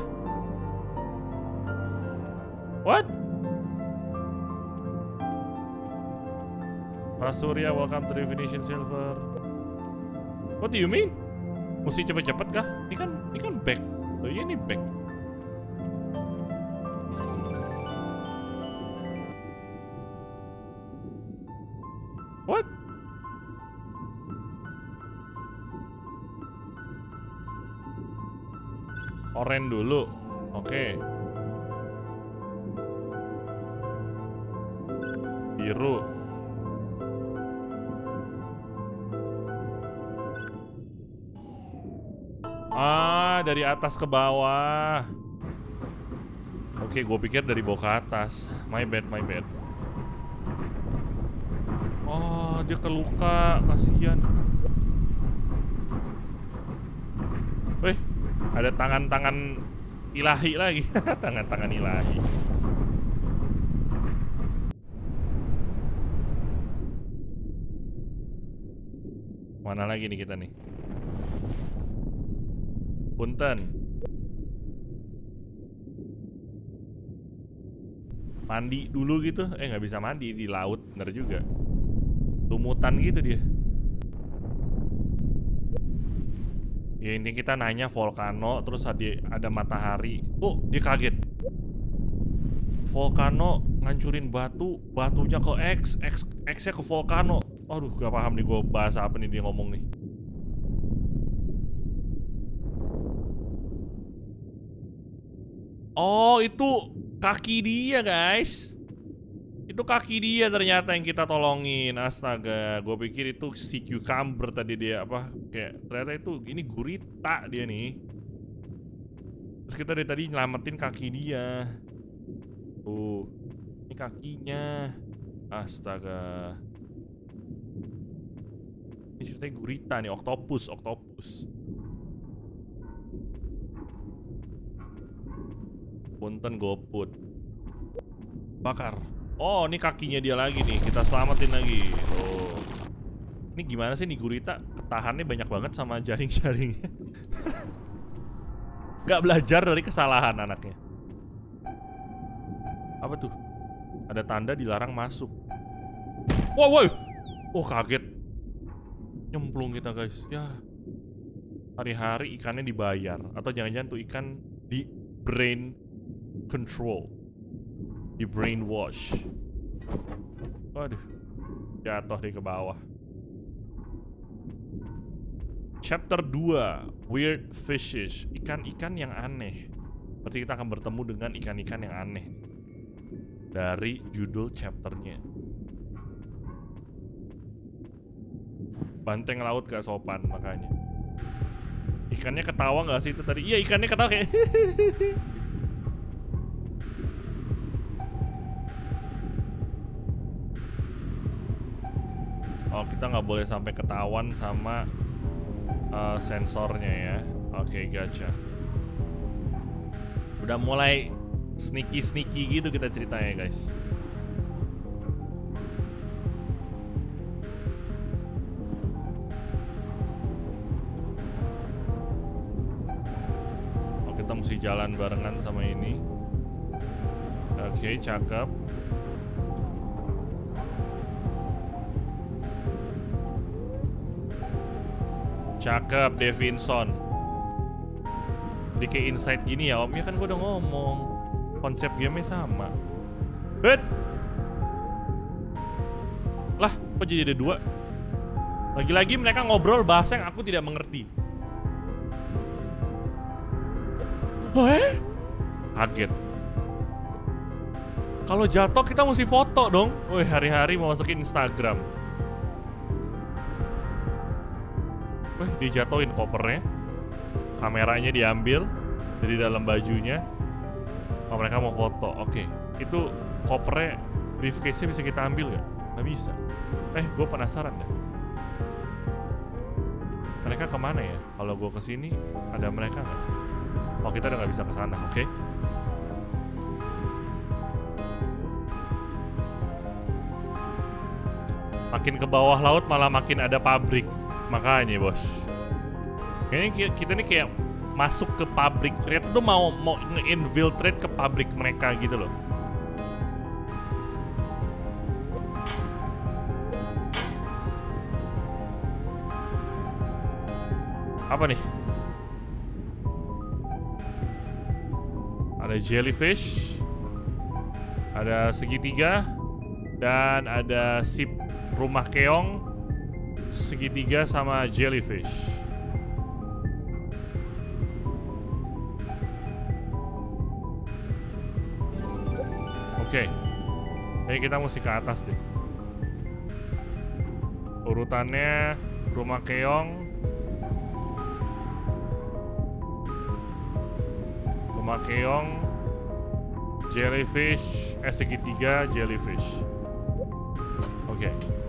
What? Prasurya, welcome to Definition Silver. What do you mean? Mesti cepet-cepet kah? Ini kan back. Oh iya, ini back. What? Oren dulu. Oke. Biru. Dari atas ke bawah. Oke, gue pikir dari bawah ke atas. My bad. Oh, dia keluka, kasihan. Wih, ada tangan-tangan ilahi lagi. Tangan-tangan ilahi. Mana lagi nih kita nih? Punten. Mandi dulu gitu. Nggak bisa mandi di laut. Bener juga. Lumutan gitu dia. Ya intinya kita nanya volcano. Terus ada matahari. Oh, dia kaget. Volcano ngancurin batu. Batunya ke X. X-nya ke volcano. Aduh, gak paham nih gue bahasa apa nih dia ngomong nih. Oh, itu kaki dia, guys. Itu kaki dia ternyata yang kita tolongin. Astaga, gue pikir itu si cucumber tadi dia apa? Kayak ternyata itu ini gurita dia nih. Terus kita dari tadi nyelamatin kaki dia. Tuh, ini kakinya. Astaga. Ini ceritanya gurita nih, octopus. Punten GoPut. Bakar. Oh, ini kakinya dia lagi nih. Kita selamatin lagi. Oh. Ini gimana sih nih gurita? Ketahannya banyak banget sama jaring-jaringnya. Gak belajar dari kesalahan anaknya. Apa tuh? Ada tanda dilarang masuk. Wow. Oh kaget. Nyemplung kita guys. Ya. Hari-hari ikannya dibayar. Atau jangan-jangan tuh ikan di brain control. Di brainwash. Waduh. Jatuh deh ke bawah. Chapter 2. Weird fishes. Ikan-ikan yang aneh. Berarti kita akan bertemu dengan ikan-ikan yang aneh. Dari judul chapternya. Banteng laut gak sopan makanya. Ikannya ketawa gak sih itu tadi? Iya ikannya ketawa kayak Oh kita nggak boleh sampai ketahuan sama sensornya ya. Oke, gotcha. Udah mulai sneaky gitu kita ceritanya guys. Oh kita mesti jalan barengan sama ini. Oke, cakep. Cakep, Devinson. Jadi kayak insight gini ya om, ya kan gue udah ngomong konsep gamenya sama. Bet. Lah, kok jadi ada dua? Lagi-lagi mereka ngobrol bahasa yang aku tidak mengerti. Kaget. Kalau jatuh kita mesti foto dong. Wih, hari-hari mau masukin Instagram. Wih, dijatuhin kopernya. Kameranya diambil dari dalam bajunya. Oh, mereka mau foto. Oke. Itu kopernya, briefcase-nya bisa kita ambil gak? Nggak bisa. Gue penasaran dah. Mereka kemana ya? Kalau gue kesini, ada mereka nggak? Oh, kita udah nggak bisa kesana. Oke. Makin ke bawah laut malah makin ada pabrik. Makanya bos. Kayaknya kita nih kayak masuk ke pabrik. Ternyata tuh mau nge-infiltrate ke pabrik mereka gitu loh. Apa nih? Ada jellyfish, ada segitiga, dan ada sip rumah keong, segitiga sama jellyfish. Oke, jadi kita mesti ke atas deh. Urutannya rumah keong, rumah keong, jellyfish, segitiga, jellyfish. Oke.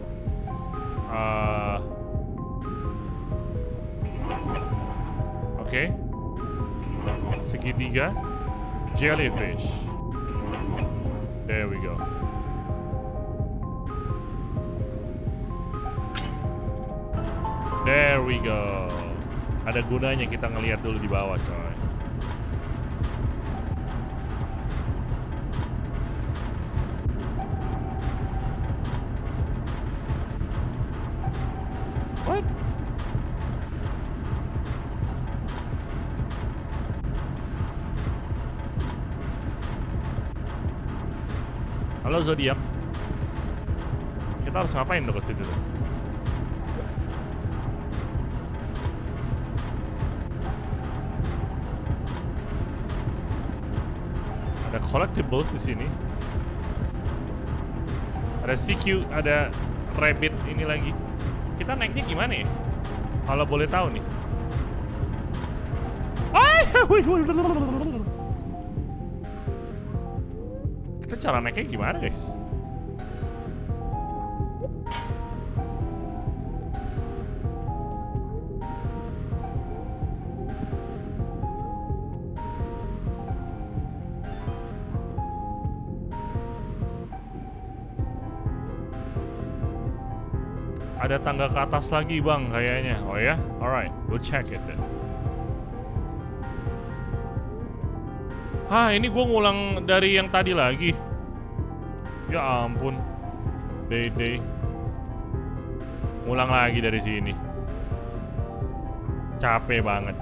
Oke. Segitiga, jellyfish. There we go. There we go. Ada gunanya kita ngelihat dulu di bawah, coy. What? Halo Zodiac. Kita harus ngapain dong ke situ tuh? Ada collectibles di sini. Ada CQ, ada rabbit ini lagi. Kita naiknya gimana ya? Kalau boleh tahu nih. Kita cara naiknya gimana, guys? Ada tangga ke atas lagi bang kayaknya. Oh ya? Alright, we'll check it then. Hah, ini gue ngulang dari yang tadi lagi. Ya ampun. Day. Ngulang lagi dari sini. Capek banget.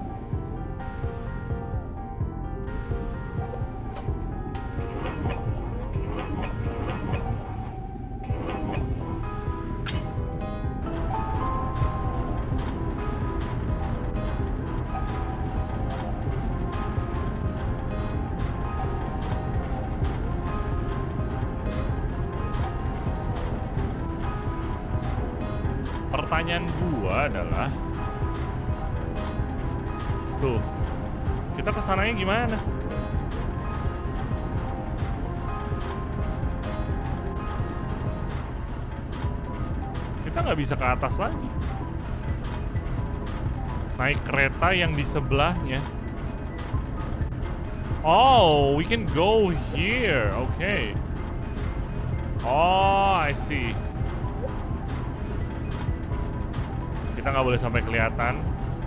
Pertanyaan gua adalah, tuh, kita kesananya gimana? Kita nggak bisa ke atas lagi. Naik kereta yang di sebelahnya. Oh, we can go here. Okay. Oh, I see. Kita nggak boleh sampai kelihatan.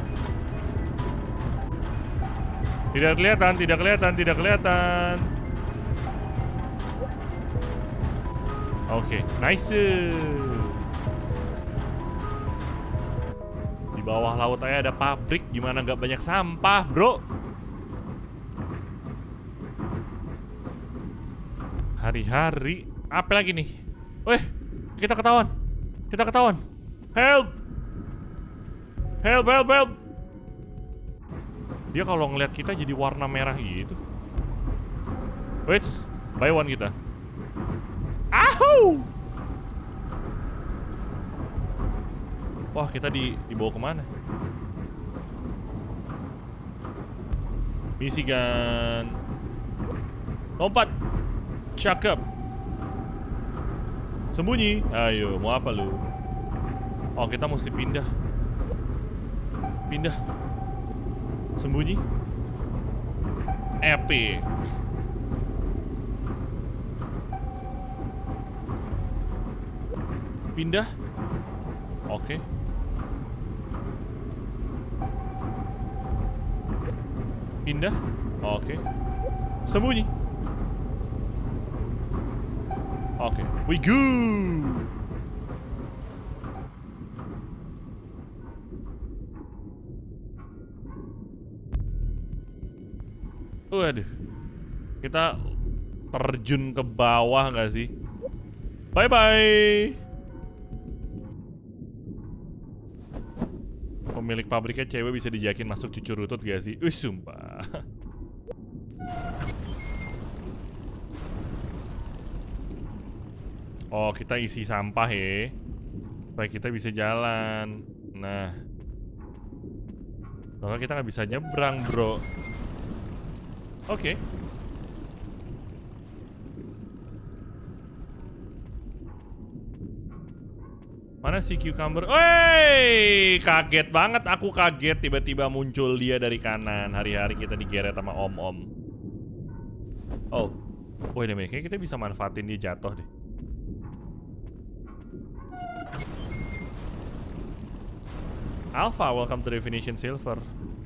Tidak kelihatan, tidak kelihatan, tidak kelihatan. Oke, nice. Di bawah laut aja ada pabrik, gimana nggak banyak sampah, bro? Hari-hari, apa lagi nih? Weh, kita ketahuan. Kita ketahuan. Help! Help, help, help! Dia kalau ngeliat kita jadi warna merah gitu. Wait, buy one kita. Ahu! Wah, kita dibawa kemana? Michigan. Lompat. Cakep. Sembunyi. Ayo, mau apa lu? Oh, kita mesti pindah. Pindah. Sembunyi. Epic. Pindah. Oke. Pindah. Oke. Sembunyi. Oke. We go. Waduh, kita terjun ke bawah nggak sih? Bye bye. Pemilik pabriknya cewek bisa dijakin masuk cucur rutut gak sih? Wih, sumpah. Oh, kita isi sampah ya, supaya kita bisa jalan. Nah, kalau kita nggak bisa nyebrang, bro. Oke. Mana si cucumber? Wey, kaget banget. Aku kaget tiba-tiba muncul dia dari kanan. Hari-hari kita digeret sama om-om. Oh, wait a minute. Kayaknya kita bisa manfaatin dia jatuh deh. Alpha, welcome to Definition Silver.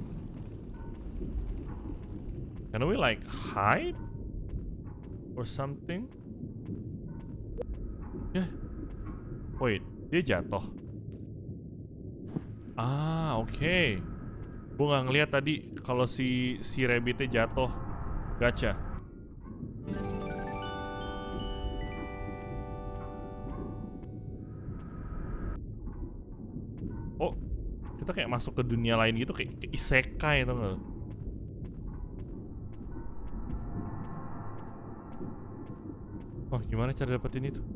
Can we like hide or something? Yeah. Wait, dia jatuh. Ah, oke. Gue nggak ngeliat tadi kalau si rabbitnya jatuh. Gacha. Oh, kita kayak masuk ke dunia lain gitu, kayak isekai, tau gak? Oh, gimana cara dapetin itu?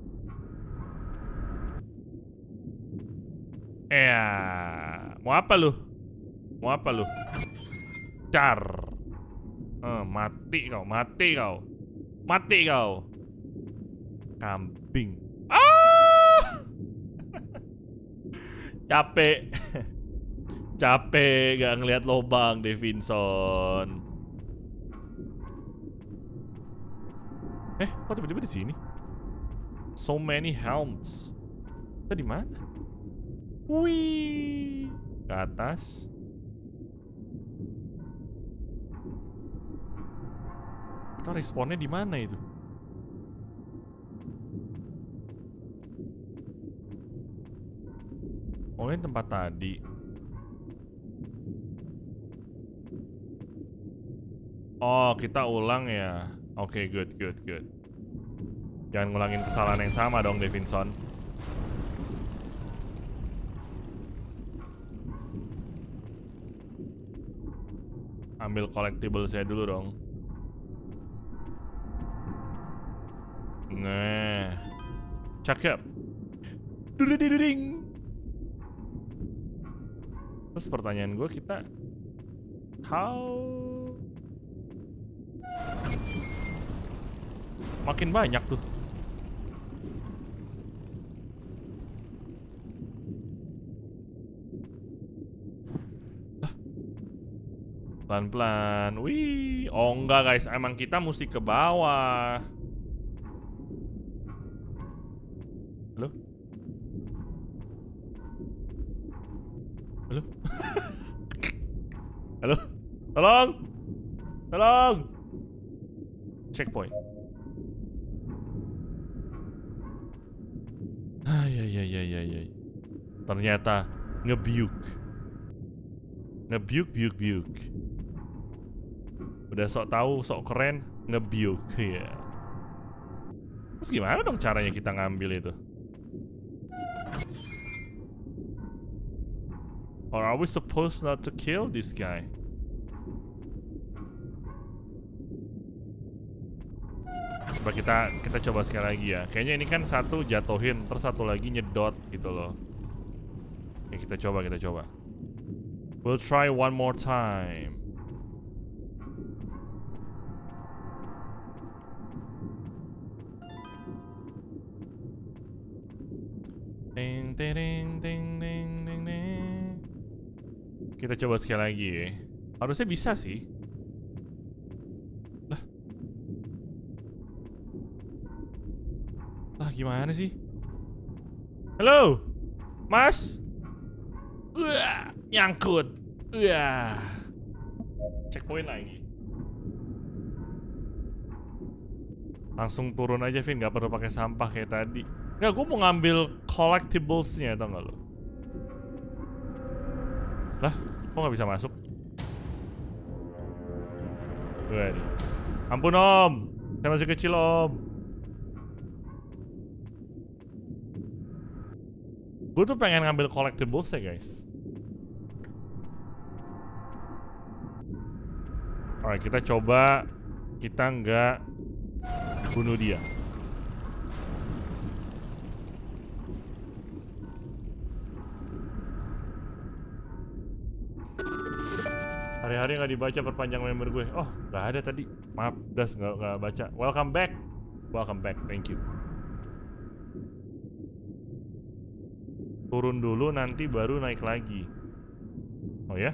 Mau apa lu? Mau apa lu? Car. Mati kau, mati kau. Mati kau. Kambing. Ah! Capek. Capek gak ngeliat lobang, Devinson. Kok tiba-tiba di sini? So many helms. Kita di mana? Wih, ke atas. Kita respawnnya di mana itu? Oh, ini tempat tadi. Oh, kita ulang ya. Oke, good. Jangan ngulangin kesalahan yang sama dong, Davinson. Ambil collectible saya dulu dong. Nah, cakep. Duding. Terus pertanyaan gue, kita makin banyak tuh. Pelan-pelan. Wih. Oh enggak guys, emang kita mesti ke bawah. Halo? Halo? Halo? Tolong! Tolong! Checkpoint. Ay. Ternyata ngebiuk. Udah sok tahu, sok keren, ngebiuk ya. Terus gimana dong caranya kita ngambil itu? Or are we supposed not to kill this guy? Coba kita coba sekali lagi ya. Kayaknya ini kan satu jatuhin, terus satu lagi nyedot gitu loh. Oke, kita coba. We'll try one more time. Ding. Kita coba sekali lagi ya. Harusnya bisa sih. Lah gimana sih? Halo? Mas? Nyangkut. Checkpoint lagi. Langsung turun aja, Vin. Gak perlu pakai sampah kayak tadi. Nggak, gue mau ngambil collectibles-nya, tau gak lo? Lah, kok nggak bisa masuk? Waduh. Ampun om, saya masih kecil om. Gue tuh pengen ngambil collectibles-nya guys. Alright, kita coba kita nggak bunuh dia. Hari-hari nggak dibaca perpanjang member gue. Oh, nggak ada tadi. Maaf, Das nggak baca. Welcome back, thank you. Turun dulu, nanti baru naik lagi. Oh ya?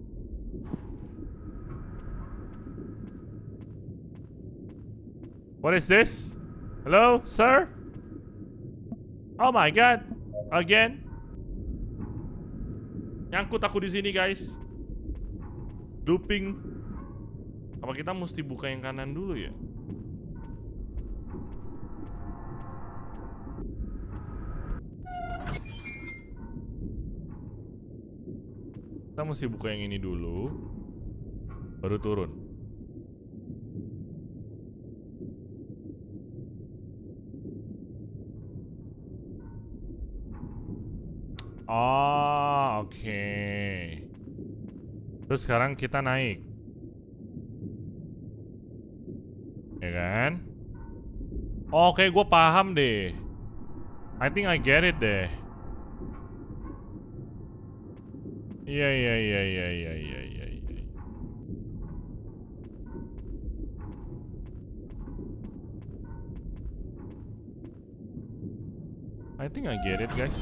What is this? Hello, sir? Oh my god, again? Nyangkut aku di sini, guys. Looping. Apa kita mesti buka yang kanan dulu ya? Kita mesti buka yang ini dulu, baru turun. Oh, oke. Terus sekarang kita naik, ya kan? Oke, gue paham deh. I think I get it deh. Iya. I think I get it, guys.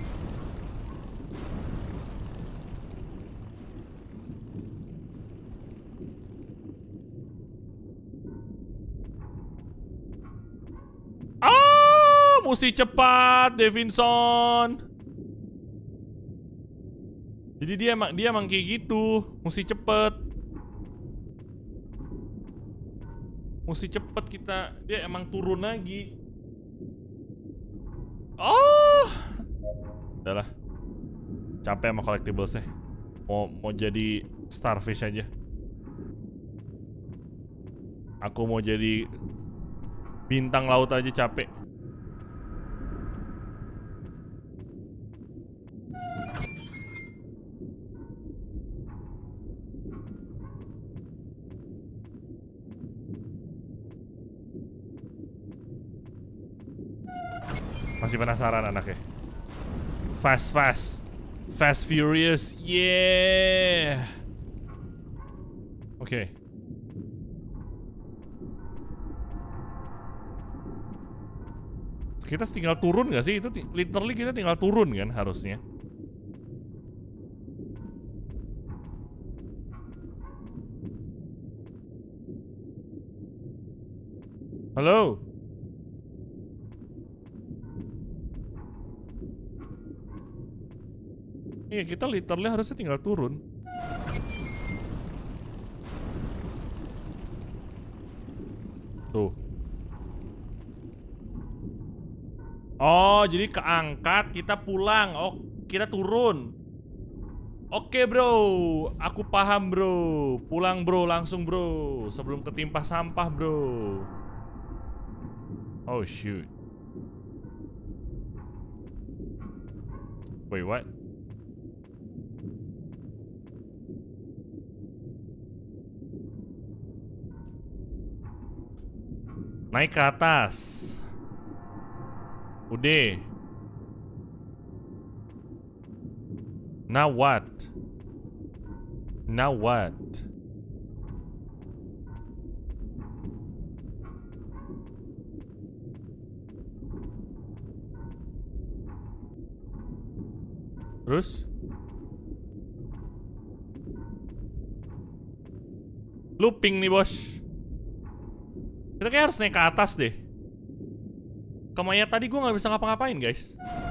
Mesti cepat, Davinson. Jadi dia emang kayak gitu, mesti cepet. Mesti cepet kita, dia emang turun lagi. Oh, udahlah. Capek sama collectiblesnya. Mau jadi starfish aja. Aku mau jadi bintang laut aja capek. Masih penasaran anaknya. Fast Furious, yeah. Oke. Kita tinggal turun gak sih? Itu literally kita tinggal turun kan harusnya. Halo? Iya, kita literally harusnya tinggal turun. Tuh. Oh, jadi keangkat, kita pulang. Oh, kita turun. Oke, bro. Aku paham, bro. Pulang, bro, langsung, bro. Sebelum tertimpa sampah, bro. Oh, shoot. Wait, what? Naik ke atas. Udah. Now what? Now what? Terus? Looping nih, bos. Kita kayak harus naik ke atas deh. Kemayat tadi gue nggak bisa ngapa-ngapain, guys.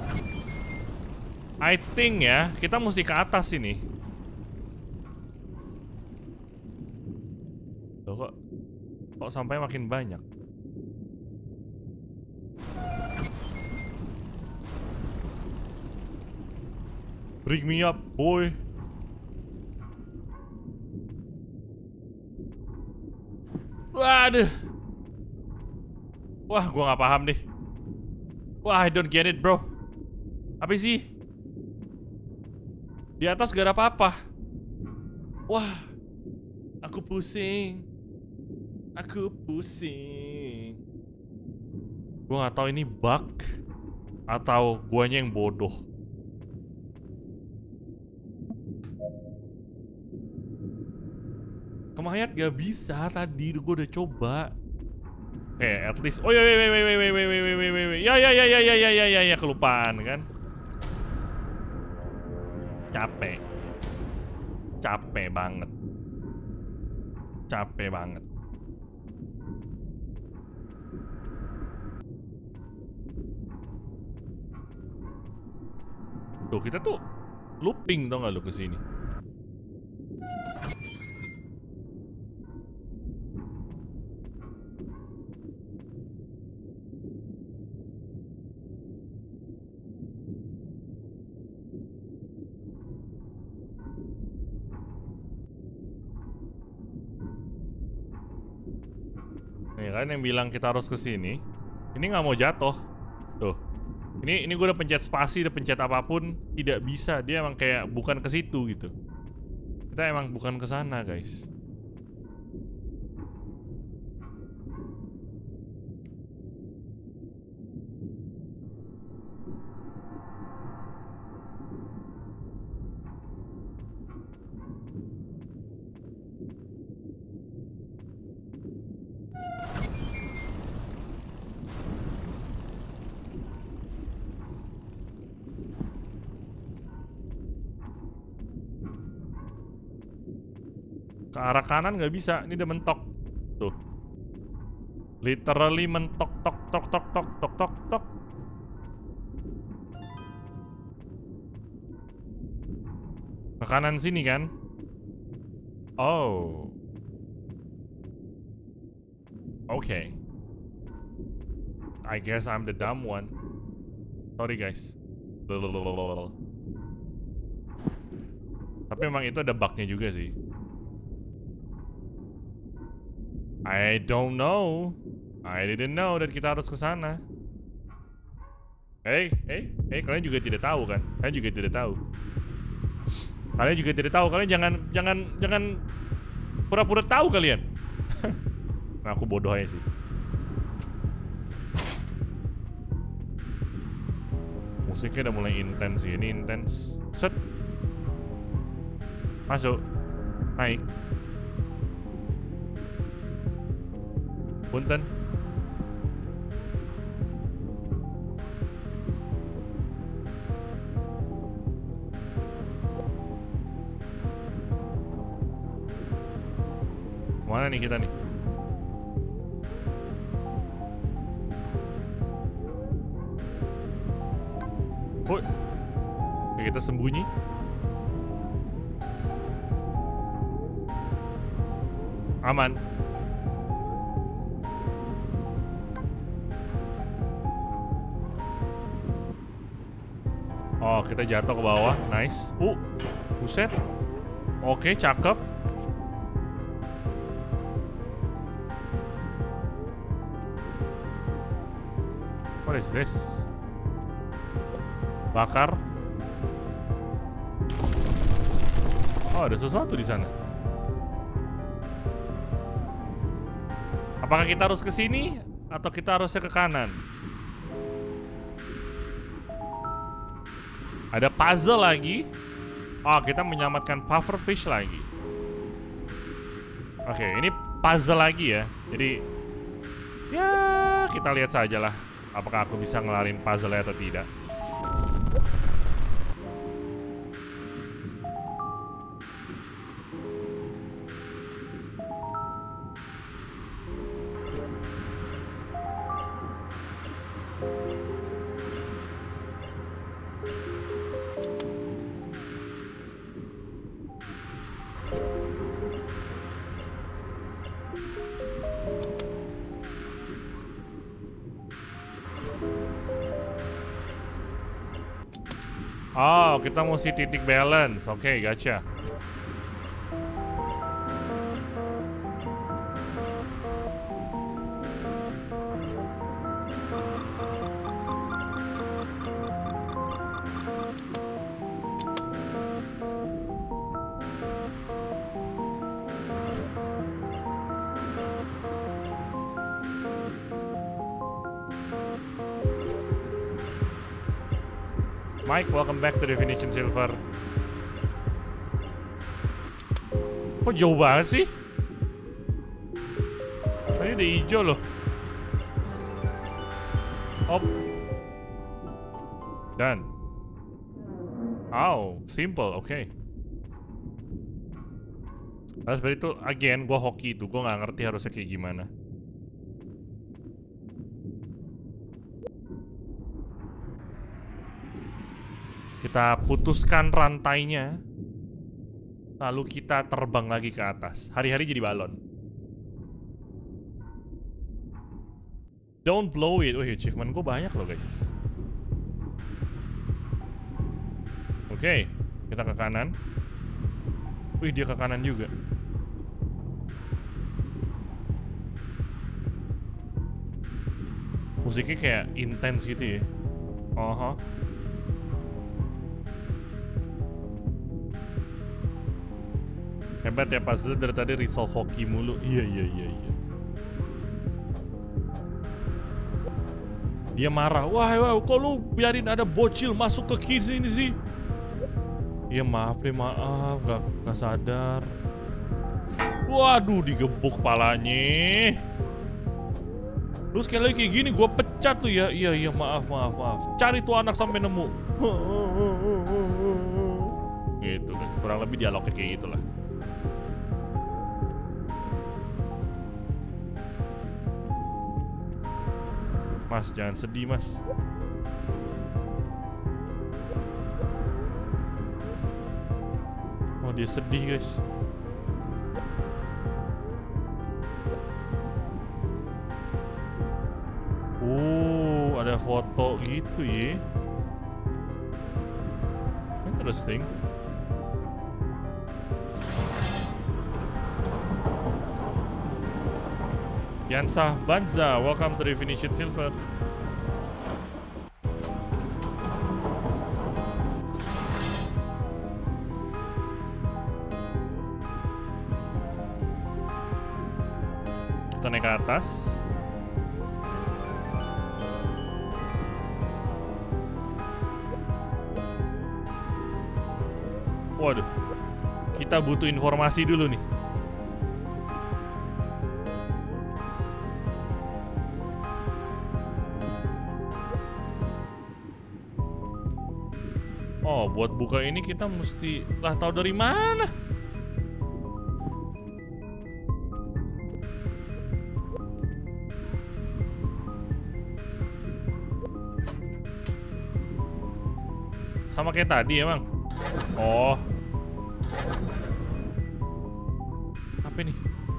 I think ya, kita mesti ke atas ini. Loh, kok sampai makin banyak? Bring me up, boy. Waduh. Wah, gua nggak paham deh. Wah, I don't get it, bro. Apa sih? Di atas gak ada apa-apa. Wah, aku pusing. Aku pusing. Gua nggak tahu ini bug atau guanya yang bodoh. Kemayat gak bisa tadi, gue udah coba. Oke, at least. Oh ya, ya, kelupaan kan. Capek. Capek banget. Capek banget. Tuh, kita tuh looping tau gak lu kesini. Nih kan yang bilang kita harus ke sini. Ini nggak mau jatuh. Tuh. Ini gue udah pencet spasi, udah pencet apapun, tidak bisa. Dia emang kayak bukan ke situ gitu. Kita emang bukan ke sana, guys. Ke arah kanan nggak bisa, ini udah mentok. Tuh. Literally mentok tok tok tok tok tok tok tok. Ke kanan sini kan? Oh. Okay. I guess I'm the dumb one. Sorry guys. Tapi memang itu ada bugnya juga sih. I don't know. I didn't know dan kita harus ke sana. Hey, kalian juga tidak tahu kan? Kalian juga tidak tahu. Kalian juga tidak tahu. Kalian jangan pura-pura tahu kalian. Nah, aku bodoh aja sih. Musiknya udah mulai intens sih. Ini intens. Set. Masuk. Naik. Punten. Mana nih kita nih? Oh, kita sembunyi. Aman. Oh, kita jatuh ke bawah. Nice. Buset. Oke, cakep. What is this? Bakar. Oh, ada sesuatu di sana. Apakah kita harus ke sini atau kita harusnya ke kanan? Ada puzzle lagi. Oh, kita menyelamatkan pufferfish lagi. Oke, ini puzzle lagi ya. Jadi, ya kita lihat saja lah. Apakah aku bisa ngelarin puzzle atau tidak. Oh, kita mesti titik balance. Oke, gotcha. Mike, welcome back to Definition Silver. Kok jauh banget sih? Tadi udah hijau loh. Op. Done. Oh, simple, oke. Nah, seperti itu, again, gue hoki itu. Gue nggak ngerti harusnya kayak gimana. Kita putuskan rantainya. Lalu kita terbang lagi ke atas. Hari-hari jadi balon. Don't blow it. Wih, achievement gue banyak loh guys. Oke, kita ke kanan. Wih, dia ke kanan juga. Musiknya kayak intens gitu ya. Hebat ya, pas dari tadi resolve hoki mulu. Iya. Dia marah. Wah, kok lu biarin ada bocil masuk ke kids ini sih? Iya, maaf, gak sadar. Waduh, digebuk palanya. Lu sekali lagi kayak gini, gue pecat tuh ya. Iya, maaf. Cari tuh anak sampai nemu. Gitu kan, kurang lebih dialognya kayak gitulah. Mas, jangan sedih, Mas. Oh, dia sedih, guys. Ada foto gitu ya. Interesting. Yansah Banza, welcome to Definition Silver. Kita naik ke atas. Waduh, kita butuh informasi dulu nih. Oh, buat buka ini kita mesti lah tahu dari mana? Sama kayak tadi emang. Oh. Apa nih?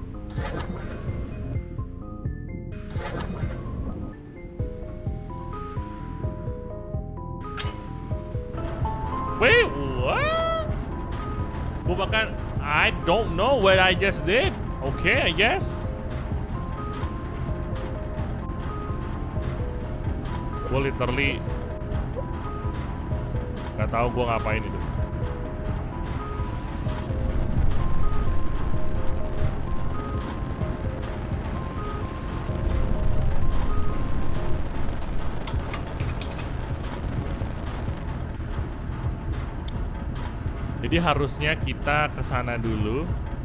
Wait, what? Bukan, I don't know what I just did. Okay, I guess. Gue literally nggak tahu gue ngapain itu. Jadi harusnya kita ke sana dulu.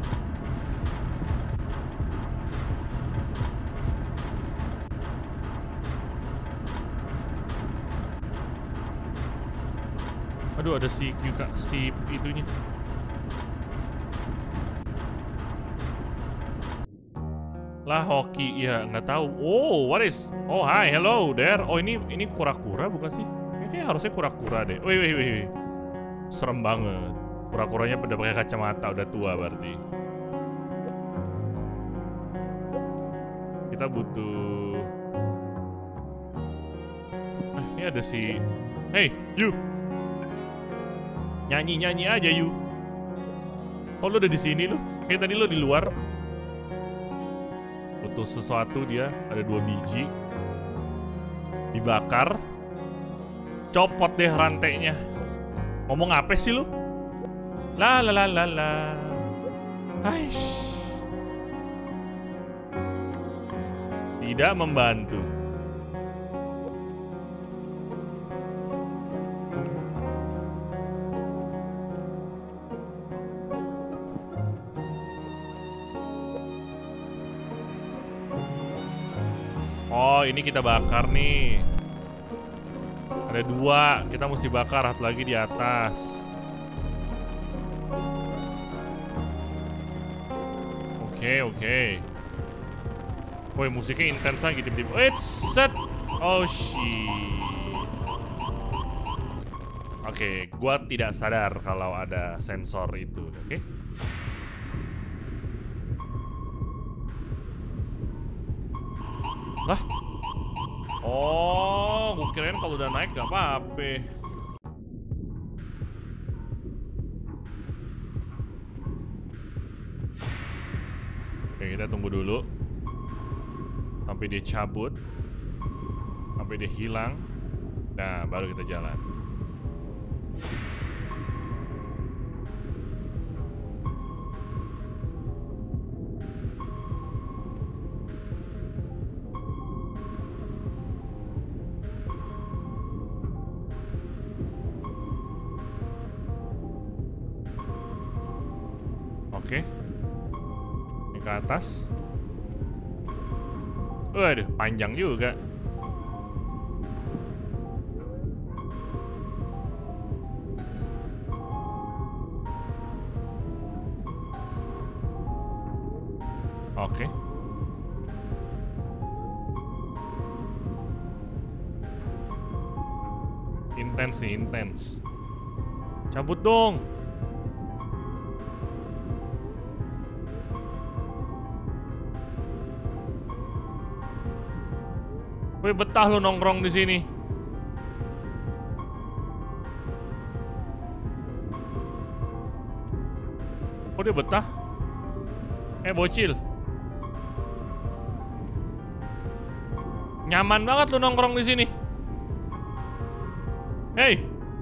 Aduh, ada si itunya. Lah hoki ya, nggak tahu. Oh, what is? Oh, hi, hello there. Oh, ini kura-kura bukan sih? Ini kayaknya harusnya kura-kura deh. Wih. Serem banget. Kura-kuranya pada pakai kacamata, udah tua berarti. Kita butuh. Ini ada si. Hey, you. Nyanyi aja you. Oh, lu udah di sini lu? Kayak tadi lu di luar. Butuh sesuatu dia, ada 2 biji. Dibakar. Copot deh rantainya. Ngomong apa sih lu? La. Aish. Tidak membantu. Oh, ini kita bakar nih. Ada 2, kita mesti bakar, satu lagi di atas. Oke. Woi, musiknya intens lagi tiba-tiba. Set. Oh shit. Oke, gua tidak sadar kalau ada sensor itu, oke? Lah? Oh, gue kirain kalau udah naik gak apa-apa. Oke, kita tunggu dulu sampai dia cabut, sampai dia hilang. Nah, baru kita jalan. Oke. Ini ke atas. Waduh, panjang juga. Oke. Intens nih, intens. Cabut dong. Wih, betah lu nongkrong di sini. Oh, dia betah? Bocil. Nyaman banget lu nongkrong di sini. Hey.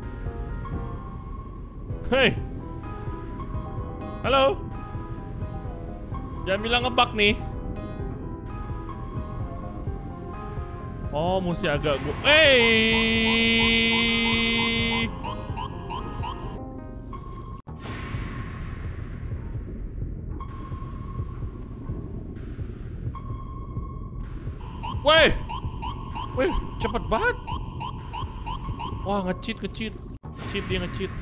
Hey. Halo. Jangan bilang ngebug nih. Oh, mesti agak gua. Hey. Weh. Weh, cepet banget. Wah, nge-cheat. Cheat, dia nge-cheat.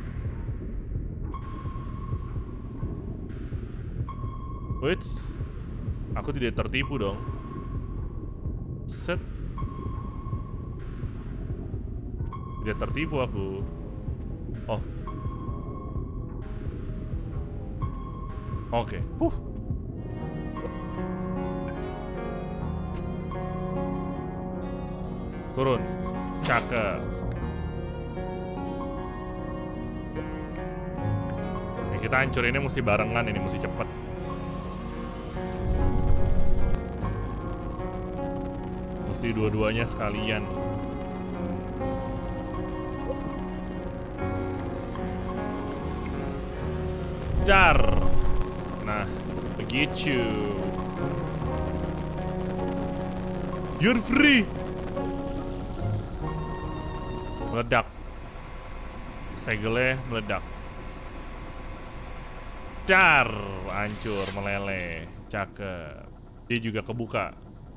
Wait. Aku tidak tertipu dong. Set. Tidak tertipu aku. Oh. Oke. Turun. Cakep. Nih, kita hancurinnya mesti barengan ini, mesti cepet. Mesti dua-duanya sekalian. Dar. Nah, begitu. You're free. Meledak. Segelnya meledak. Dar, hancur, meleleh. Cakep. Dia juga kebuka.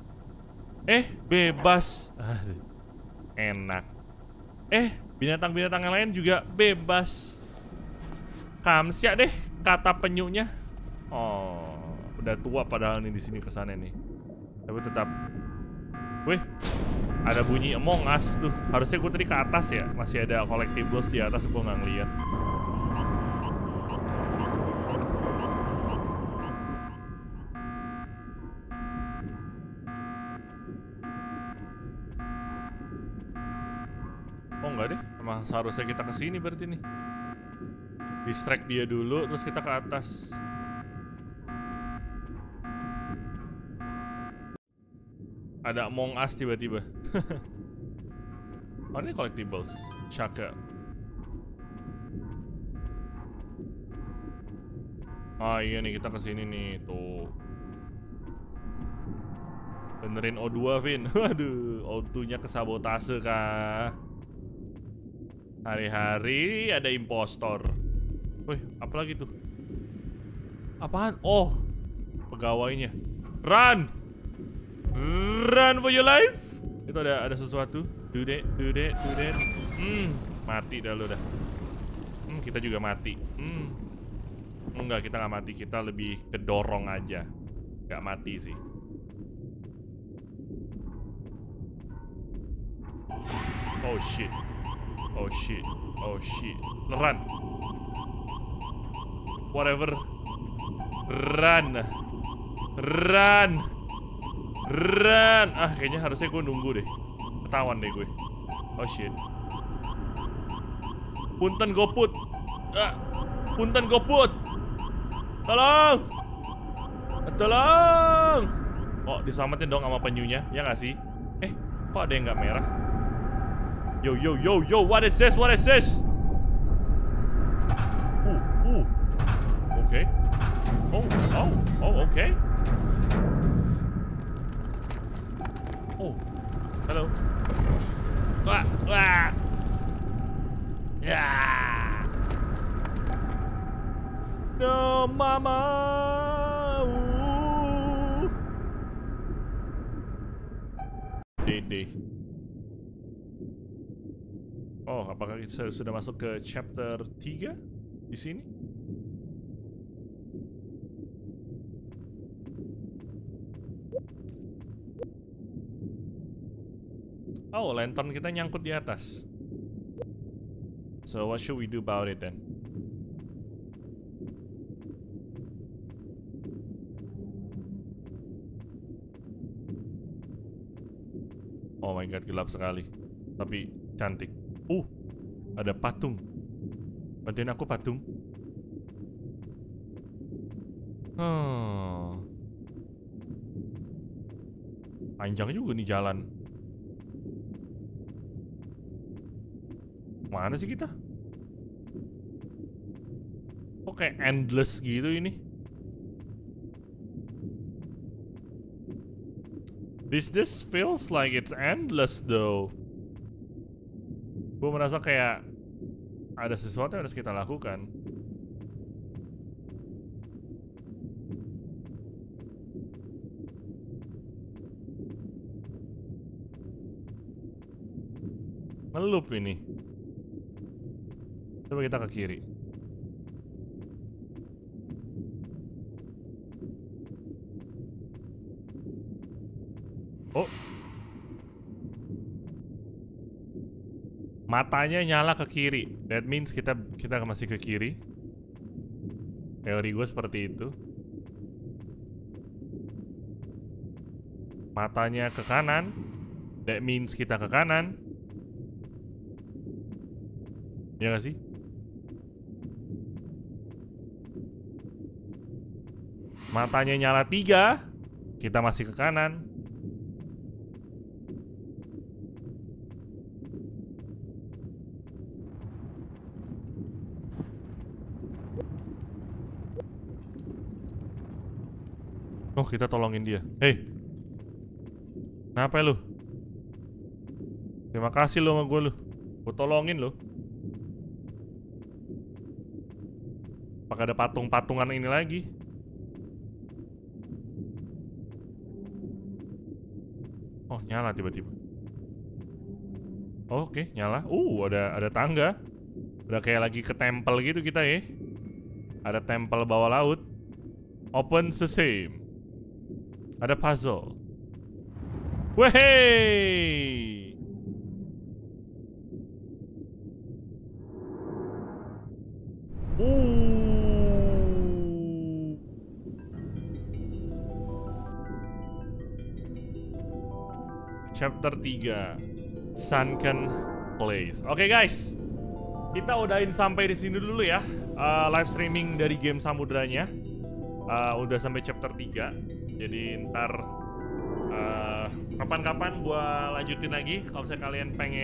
Bebas. Enak. Binatang-binatang yang lain juga bebas. Kamsia deh kata penyunya. Oh, udah tua padahal nih di sini kesana nih. Tapi tetap. Wih, ada bunyi Among Us tuh. Harusnya gue tadi ke atas ya. Masih ada collectibles di atas, gue nggak ngeliat. Oh enggak deh, emang seharusnya kita kesini berarti nih. Distract dia dulu, terus kita ke atas. Ada Among Us tiba-tiba. Oh, ini collectibles. Cakep. Ah iya nih, kita kesini nih, tuh. Benerin O2, Vin. Waduh, O2-nya kesabotase kah? Hari-hari ada impostor. Wih, apa lagi tuh? Apaan? Oh, pegawainya. Run! Run for your life! Itu ada sesuatu. Do that. Mati dah lo dah. Kita juga mati. Enggak, kita nggak mati. Kita lebih kedorong aja. Nggak mati sih. Oh shit. Run. Whatever. Run. Ah, kayaknya harusnya gue nunggu deh. Ketahuan deh gue. Oh shit. Punten goput. Tolong. Oh, diselamatin dong sama penyunya, ya nggak sih? Kok ada yang nggak merah? Yo, what is this? Okay. Okay. Oh, hello. Yeah. No, mama. Dede. Oh, apakah kita sudah masuk ke chapter 3 di sini? Oh, lantern kita nyangkut di atas. So, what should we do about it then? Oh my god, gelap sekali. Tapi cantik. Ada patung. Bantuin aku, patung. Panjang juga nih jalan. Mana sih kita? Kok kayak endless gitu ini? This feels like it's endless though. Gue merasa kayak ada sesuatu yang harus kita lakukan. Ngelup ini. Coba kita ke kiri. Oh. Matanya nyala ke kiri. That means kita masih ke kiri. Teori gue seperti itu. Matanya ke kanan. That means kita ke kanan. Ya gak sih? Matanya nyala 3. Kita masih ke kanan. Oh, kita tolongin dia. Hei, kenapa lu? Terima kasih lu sama gue lu. Gue tolongin lu. Apakah ada patung-patungan ini lagi? Oh, nyala tiba-tiba. Oh, oke, nyala. Ada tangga. Udah kayak lagi ke temple gitu kita ya. Ada temple bawah laut. Open sesame. Ada puzzle. Wey! Chapter 3 Sunken Place. Oke guys, kita udahin sampai di sini dulu ya. Live streaming dari game Samudranya. Udah sampai chapter 3. Jadi ntar kapan-kapan gua lanjutin lagi. Kalau misalnya kalian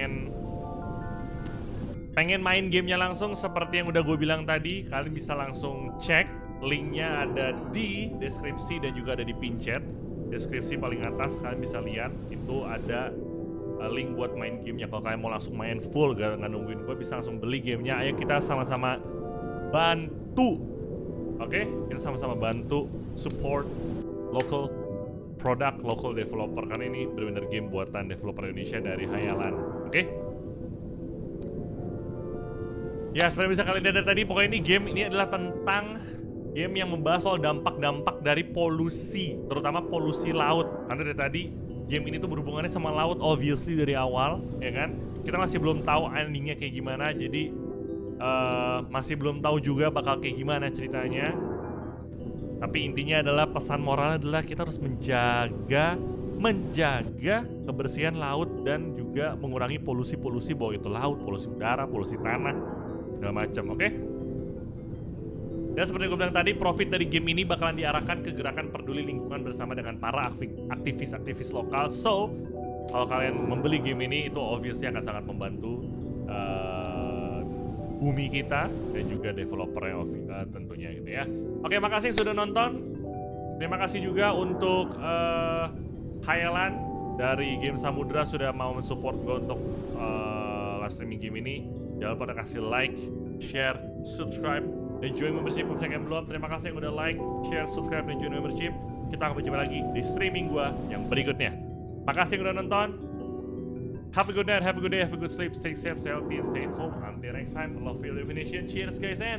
pengen main gamenya langsung seperti yang udah gue bilang tadi, kalian bisa langsung cek. Linknya ada di deskripsi dan juga ada di pin chat. Deskripsi paling atas kalian bisa lihat. Itu ada link buat main gamenya. Kalau kalian mau langsung main full gak nungguin gue, bisa langsung beli gamenya. Ayo kita sama-sama bantu. Oke, kita sama-sama bantu support local product, local developer, karena ini benar-benar game buatan developer Indonesia dari Hayalan. Oke? Ya, seperti bisa kalian lihat tadi, pokoknya ini adalah tentang game yang membahas soal dampak-dampak dari polusi, terutama polusi laut. Karena dari tadi game ini tuh berhubungannya sama laut, obviously dari awal, ya kan? Kita masih belum tahu endingnya kayak gimana, jadi masih belum tahu juga bakal kayak gimana ceritanya. Tapi intinya adalah pesan moral adalah kita harus menjaga kebersihan laut dan juga mengurangi polusi-polusi, bahwa itu laut, polusi udara, polusi tanah, segala macam, oke? Dan seperti gue bilang tadi, profit dari game ini bakalan diarahkan ke gerakan peduli lingkungan bersama dengan para aktivis-aktivis lokal. So, kalau kalian membeli game ini, itu obviously akan sangat membantu bumi kita dan juga developernya tentunya gitu ya. Oke, makasih sudah nonton. Terima kasih juga untuk Hayalan dari game Samudra sudah mau mensupport gue untuk live streaming game ini. Jangan lupa kasih like, share, subscribe, dan join membership kalau misalnya belum. Terima kasih yang udah like, share, subscribe, dan join membership. Kita akan berjumpa lagi di streaming gue yang berikutnya. Makasih yang udah nonton. Have a good night, have a good day, have a good sleep, stay safe, stay healthy, and stay at home. Until next time, love your definition. Cheers guys, and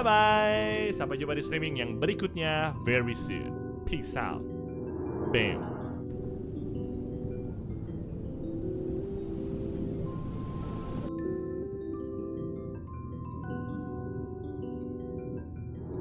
bye-bye. Sampai jumpa di streaming yang berikutnya very soon. Peace out. Bam.